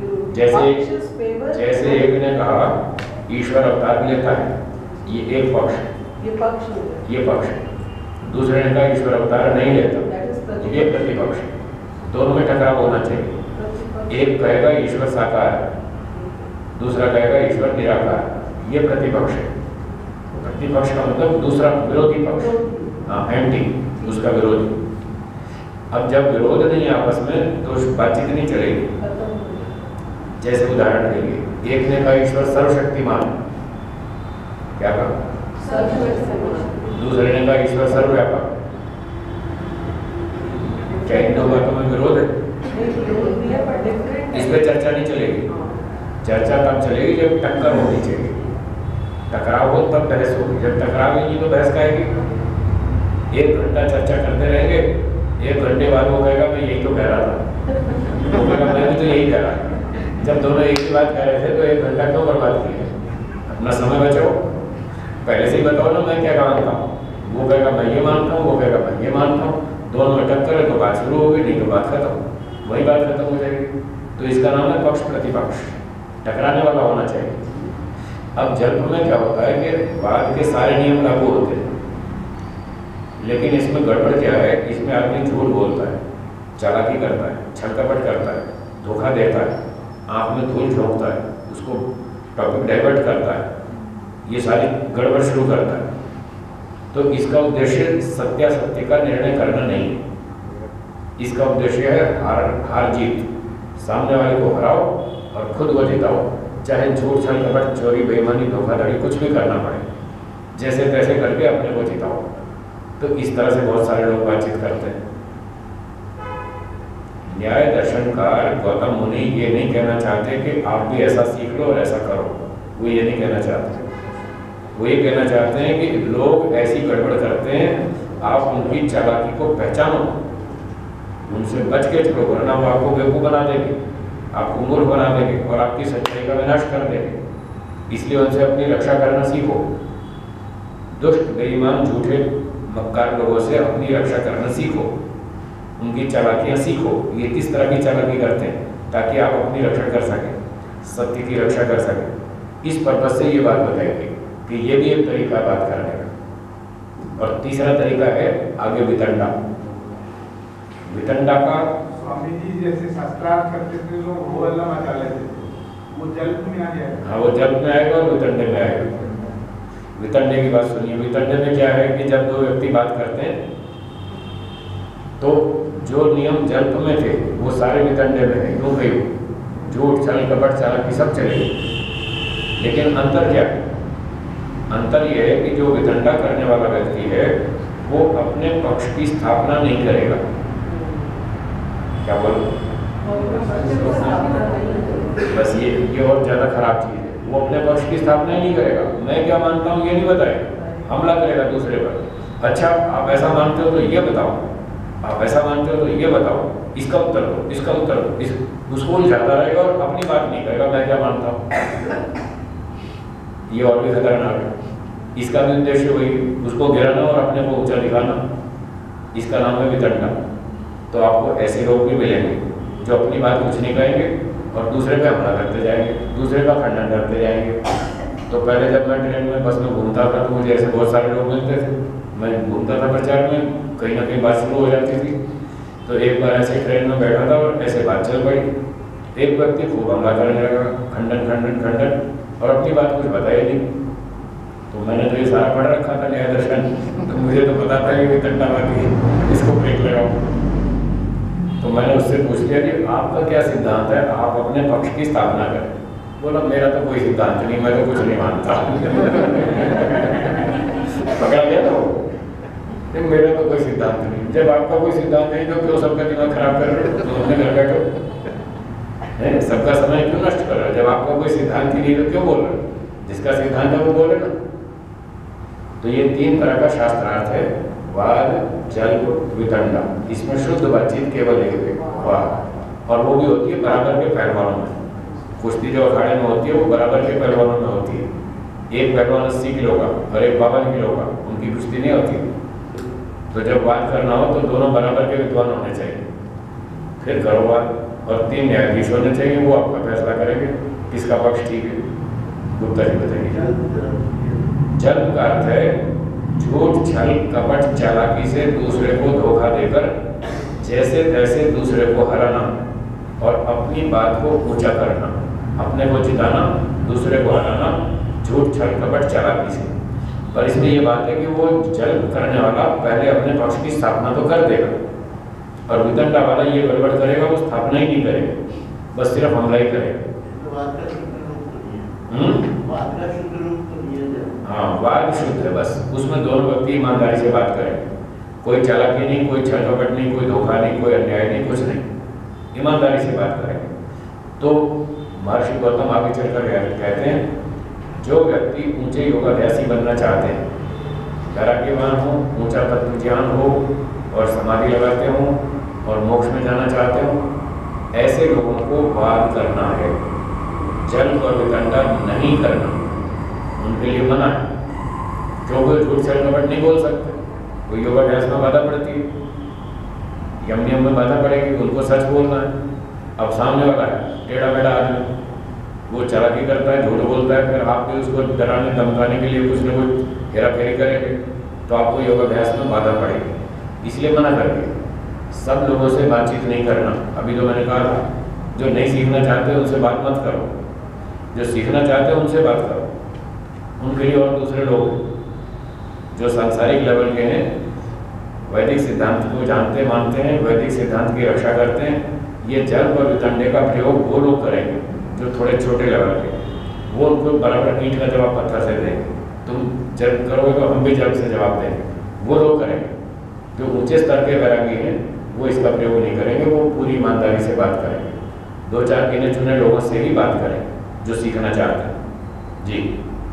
जैसे एक ने कहा ईश्वर अवतार लेता है, ये एक पक्ष, ये पक्ष। दूसरे ने कहा ईश्वर अवतार नहीं लेता, ये प्रतिपक्ष। दोनों में टकराव होना चाहिए। एक कहेगा ईश्वर साकार है, दूसरा कहेगा ईश्वर निराकार, ये प्रतिपक्ष है। प्रतिपक्ष का मतलब दूसरा विरोधी पक्ष, हाँ एंटी, उसका विरोधी। अब जब विरोध नहीं आपस में तो बातचीत नहीं चलेगी। जैसे उदाहरण के लिए एक ने कहा ईश्वर सर्वशक्तिमान, क्या कहा? दूसरे ने कहा ईश्वर सर्वव्यापक। क्या इन दो बातों में विरोध है? इस पर चर्चा नहीं चलेगी। चर्चा तब चलेगी जब टक्कर होनी चाहिए, टकराव हो तब बहस होगी। जब टकराव ही नहीं तो बहस कहेगी। 1 घंटा चर्चा करते रहेंगे, 1 घंटे बाद वो कहेगा मैं यही तो कह रहा था, वो कहेगा मैं भी तो यही कह रहा था। जब दोनों एक ही बात कह रहे थे तो 1 घंटा क्यों बर्बाद किया? अपना समय बचाओ, पहले से ही बताओ ना मैं क्या मानता हूँ। वो कहेगा मैं ये मानता हूँ, वो कहेगा मैं ये मानता हूँ, दोनों में टक्कर है तो बात शुरू होगी, नहीं तो बात खत्म, वही बात खत्म हो जाएगी। तो इसका नाम है पक्ष प्रतिपक्ष, टकराने वाला होना चाहिए। अब जल्प में क्या होता है कि वाद के सारे नियम लागू होते हैं, लेकिन इसमें गड़बड़ क्या है, इसमें आदमी झूठ बोलता है, चालाकी करता है, छलकपट करता है, धोखा देता है, आँख में धूल झोंकता है, उसको टॉपिक डाइवर्ट करता है, ये सारी गड़बड़ शुरू करता है। तो इसका उद्देश्य सत्यासत्य का निर्णय करना नहीं है। इसका उद्देश्य है हार जीत, सामने वाले को हराओ और खुद को जिताओ, चाहे झूठ छल कपट चोरी बेईमानी धोखाधड़ी कुछ भी करना पड़े, जैसे तैसे करके अपने को जिताओ। तो इस तरह से बहुत सारे लोग बातचीत करते हैं। न्याय दर्शनकार गौतम मुनि ये नहीं कहना चाहते कि आप भी ऐसा सीख लो और ऐसा करो, वो ये नहीं कहना चाहते। वो ये कहना चाहते हैं कि लोग ऐसी गड़बड़ करते हैं, आप उनकी चालाकी को पहचानो, उनसे बच के चलो, वरना वो आपको बेवकूफ़ बना देंगे, आपको मूर्ख बना देंगे और आपकी सच्चाई का विनाश कर देंगे। इसलिए उनसे अपनी रक्षा करना सीखो। दुष्ट बेईमान झूठे मक्कार लोगों से अपनी रक्षा करना सीखो, उनकी चालाकियाँ सीखो, ये किस तरह की चालाकी करते हैं, ताकि आप अपनी रक्षा कर सकें, सत्य की रक्षा कर सकें। इस पर्पज से ये बात बताएगी कि ये भी एक तरीका बात करने का। और तीसरा तरीका है आगे वितंडा। वितंडा का स्वामी जी जैसे शास्त्रार्थ करते थे लोग वो अल्लाह मचा लेते थे, वो जल्प में आ जाएगा। हाँ, वो जल्प में आएगा और वितंडे में आएगा। वितंडे की बात सुनिए। वितंडे में क्या है कि जब 2 व्यक्ति बात करते हैं तो जो नियम जल्प में थे वो सारे वितंडे में है, क्यों कही झूठ छल कपट चालाकी सब चलेगी। लेकिन अंतर क्या है? अंतर यह है कि जो वितंडा करने वाला व्यक्ति है वो अपने पक्ष की स्थापना नहीं करेगा। क्या बोलो? बस ये और ज़्यादा खराब चीज़ है। वो अपने पक्ष की स्थापना ही नहीं करेगा, मैं क्या मानता हूँ ये नहीं बताएगा, हमला करेगा दूसरे पर। अच्छा आप ऐसा मानते हो तो ये बताओ, आप ऐसा मानते हो तो ये बताओ, इसका उत्तर दो, इसका उत्तर दो, उसको उलझाता रहेगा और अपनी बात नहीं करेगा मैं क्या मानता हूँ। ये और भी खतरनाक है। इसका भी उद्देश्य वही, उसको गिराना और अपने को ऊंचा दिखाना, इसका नाम है वितंडा। तो आपको ऐसे लोग भी मिलेंगे जो अपनी बात कुछ नहीं कहेंगे और दूसरे पे हमला करते जाएंगे, दूसरे का खंडन करते जाएंगे। तो पहले जब मैं ट्रेन में बस में घूमता था तो मुझे ऐसे बहुत सारे लोग मिलते थे, मैं घूमता था प्रचार में, कहीं ना कहीं बात शुरू हो जाती थी। तो एक बार ऐसे ट्रेन में बैठा था और ऐसे बात चल पड़ी, एक व्यक्ति खूब हमला करने लगा, खंडन खंडन खंडन, और अपनी बात कुछ बताई नहीं। तो मैंने तो ये सारा पढ़ रखा था न्याय दर्शन, तो मुझे तो पता था कि वितंडावादी है, इसको ब्रेक लगाओ। तो मैंने उससे पूछ लिया कि आपका क्या सिद्धांत है, आप अपने पक्ष की स्थापना करें। बोला मेरा तो कोई सिद्धांत नहीं, मैं तो कुछ नहीं मानता। पकड़ लिया तो मेरा तो कोई सिद्धांत नहीं। जब आपका कोई सिद्धांत नहीं तो क्यों सबका दिमाग खराब कर रहे हो, तो अपने घर बैठो, सबका समय क्यों नष्ट कर रहे हो। जब आपका कोई सिद्धांत ही नहीं तो क्यों बोल रहे हो, जिसका सिद्धांत है वो बोले ना। तो ये 3 तरह का शास्त्रार्थ है, वाद, जल्प, वितंडा। इसमें शुद्ध बातचीत केवल एक है, वाद, और वो भी होती है बराबर के पहलवानों में। कुश्ती जो अखाड़े में होती है वो बराबर के पहलवानों में होती है। एक पहलवान 80 किलो का और एक 52 किलो का, उनकी कुश्ती नहीं होती। तो जब वाद करना हो तो दोनों बराबर के विद्वान होने चाहिए, फिर करो वाद। और 3 न्यायाधीश होने चाहिए, वो आपका फैसला करेंगे किसका पक्ष ठीक है। गुप्ता जी बताइए। जल्प का अर्थ है झूठ, छल, कपट, चालाकी से दूसरे को धोखा देकर जैसे तैसे दूसरे को हराना और अपनी बात को ऊंचा करना, अपने को जिताना, दूसरे को हराना, झूठ, छल, कपट, चालाकी से। पर इसमें ये बात है कि वो जल्प करने वाला पहले अपने पक्ष की स्थापना तो कर देगा, और वितंडा वाला ये गड़बड़ करेगा, वो स्थापना ही नहीं करेगा, बस सिर्फ हमला ही करेगा। हाँ, वाद शुद्ध है, बस उसमें दोनों व्यक्ति ईमानदारी से बात करें, कोई चालाकी नहीं, कोई छल कपट नहीं, कोई धोखा नहीं, कोई अन्याय नहीं, कुछ नहीं, ईमानदारी से बात करेंगे। तो महर्षि गौतम आगे चलकर कहते हैं जो व्यक्ति ऊंचे योगाभ्यासी बनना चाहते हैं, तैराकीवान हो, ऊंचा तत्व ज्ञान हो और समाधि लगाते हो और मोक्ष में जाना चाहते हो, ऐसे लोगों को वाद करना है, जल्प और वितंडा नहीं करना, उनके लिए मना है। क्योंकि झूठ, छल, कपट नहीं बोल सकते, वो योगाभ्यास में बाधा पड़ती है, यम नियम में बाधा पड़ेगी, उनको सच बोलना है। अब सामने वाला है टेढ़ा मेढ़ा आदमी, वो चालाकी करता है, झूठ बोलता है, फिर आप भी उसको डराने धमकाने के लिए कुछ न कुछ हेरा फेरी करेंगे, तो आपको योगाभ्यास में बाधा पड़ेगी। इसलिए मना करके सब लोगों से बातचीत नहीं करना। अभी तो मैंने कहा था, जो नहीं सीखना चाहते उनसे बात मत करो, जो सीखना चाहते हैं उनसे बात करो। उनके लिए और दूसरे लोग जो सांसारिक लेवल के हैं, वैदिक सिद्धांत को जानते मानते हैं, वैदिक सिद्धांत की रक्षा करते हैं, ये जल्प और वितंडे का प्रयोग वो लोग करेंगे जो थोड़े छोटे लेवल के, वो उनको बराबर ईंट का जवाब पत्थर से देंगे। तुम जल्प करोगे तो हम भी जल्प से जवाब देंगे, वो लोग करेंगे। जो ऊंचे स्तर के वैरागी हैं वो इसका प्रयोग नहीं करेंगे, वो पूरी ईमानदारी से बात करेंगे, 2-4 गिने चुने लोगों से ही बात करें जो सीखना चाहते हैं। जी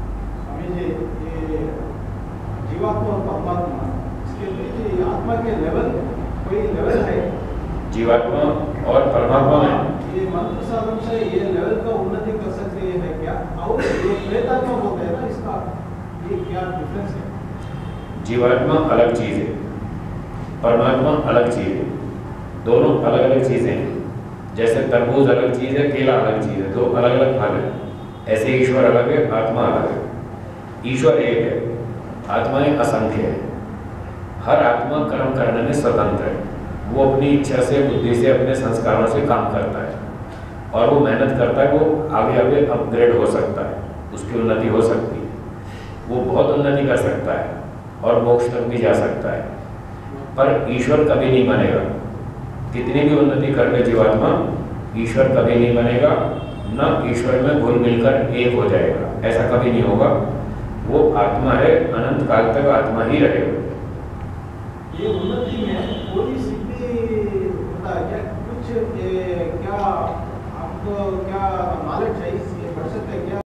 जीवात्मा और परमात्मा, इसके बीच आत्मा के लेवल, कोई लेवल है जीवात्मा और परमात्मा में? ये मंत्र साधन से ये लेवल का उन्नति कर सकते हैं क्या? और ये प्रेतात्मा बोलते हैं ना, इसका ये क्या डिफरेंस है? जीवात्मा अलग चीज है, परमात्मा अलग चीज है, दोनों अलग अलग चीजें हैं। जैसे तरबूज अलग चीज है, केला अलग चीज है, दो अलग अलग फल है। ऐसे ईश्वर अलग है, आत्मा अलग है। ईश्वर एक है, आत्माएं असंख्य है। हर आत्मा कर्म करने में स्वतंत्र है, वो अपनी इच्छा से, बुद्धि से, अपने संस्कारों से काम करता है और वो मेहनत करता है, वो आगे आगे अपग्रेड हो सकता है, उसकी उन्नति हो सकती है, वो बहुत उन्नति कर सकता है और मोक्ष तक भी जा सकता है। पर ईश्वर कभी नहीं बनेगा, कितनी भी उन्नति कर ले जीवात्मा, ईश्वर कभी नहीं बनेगा, न ईश्वर में घुल मिलकर एक हो जाएगा, ऐसा कभी नहीं होगा। वो आत्मा है, अनंत काल तक आत्मा ही रहेगा। ये उन्नति में कोई सिद्धि होता है क्या? कुछ क्या हम आपको क्या नॉलेज है, इसलिए पढ़ सकते हैं क्या?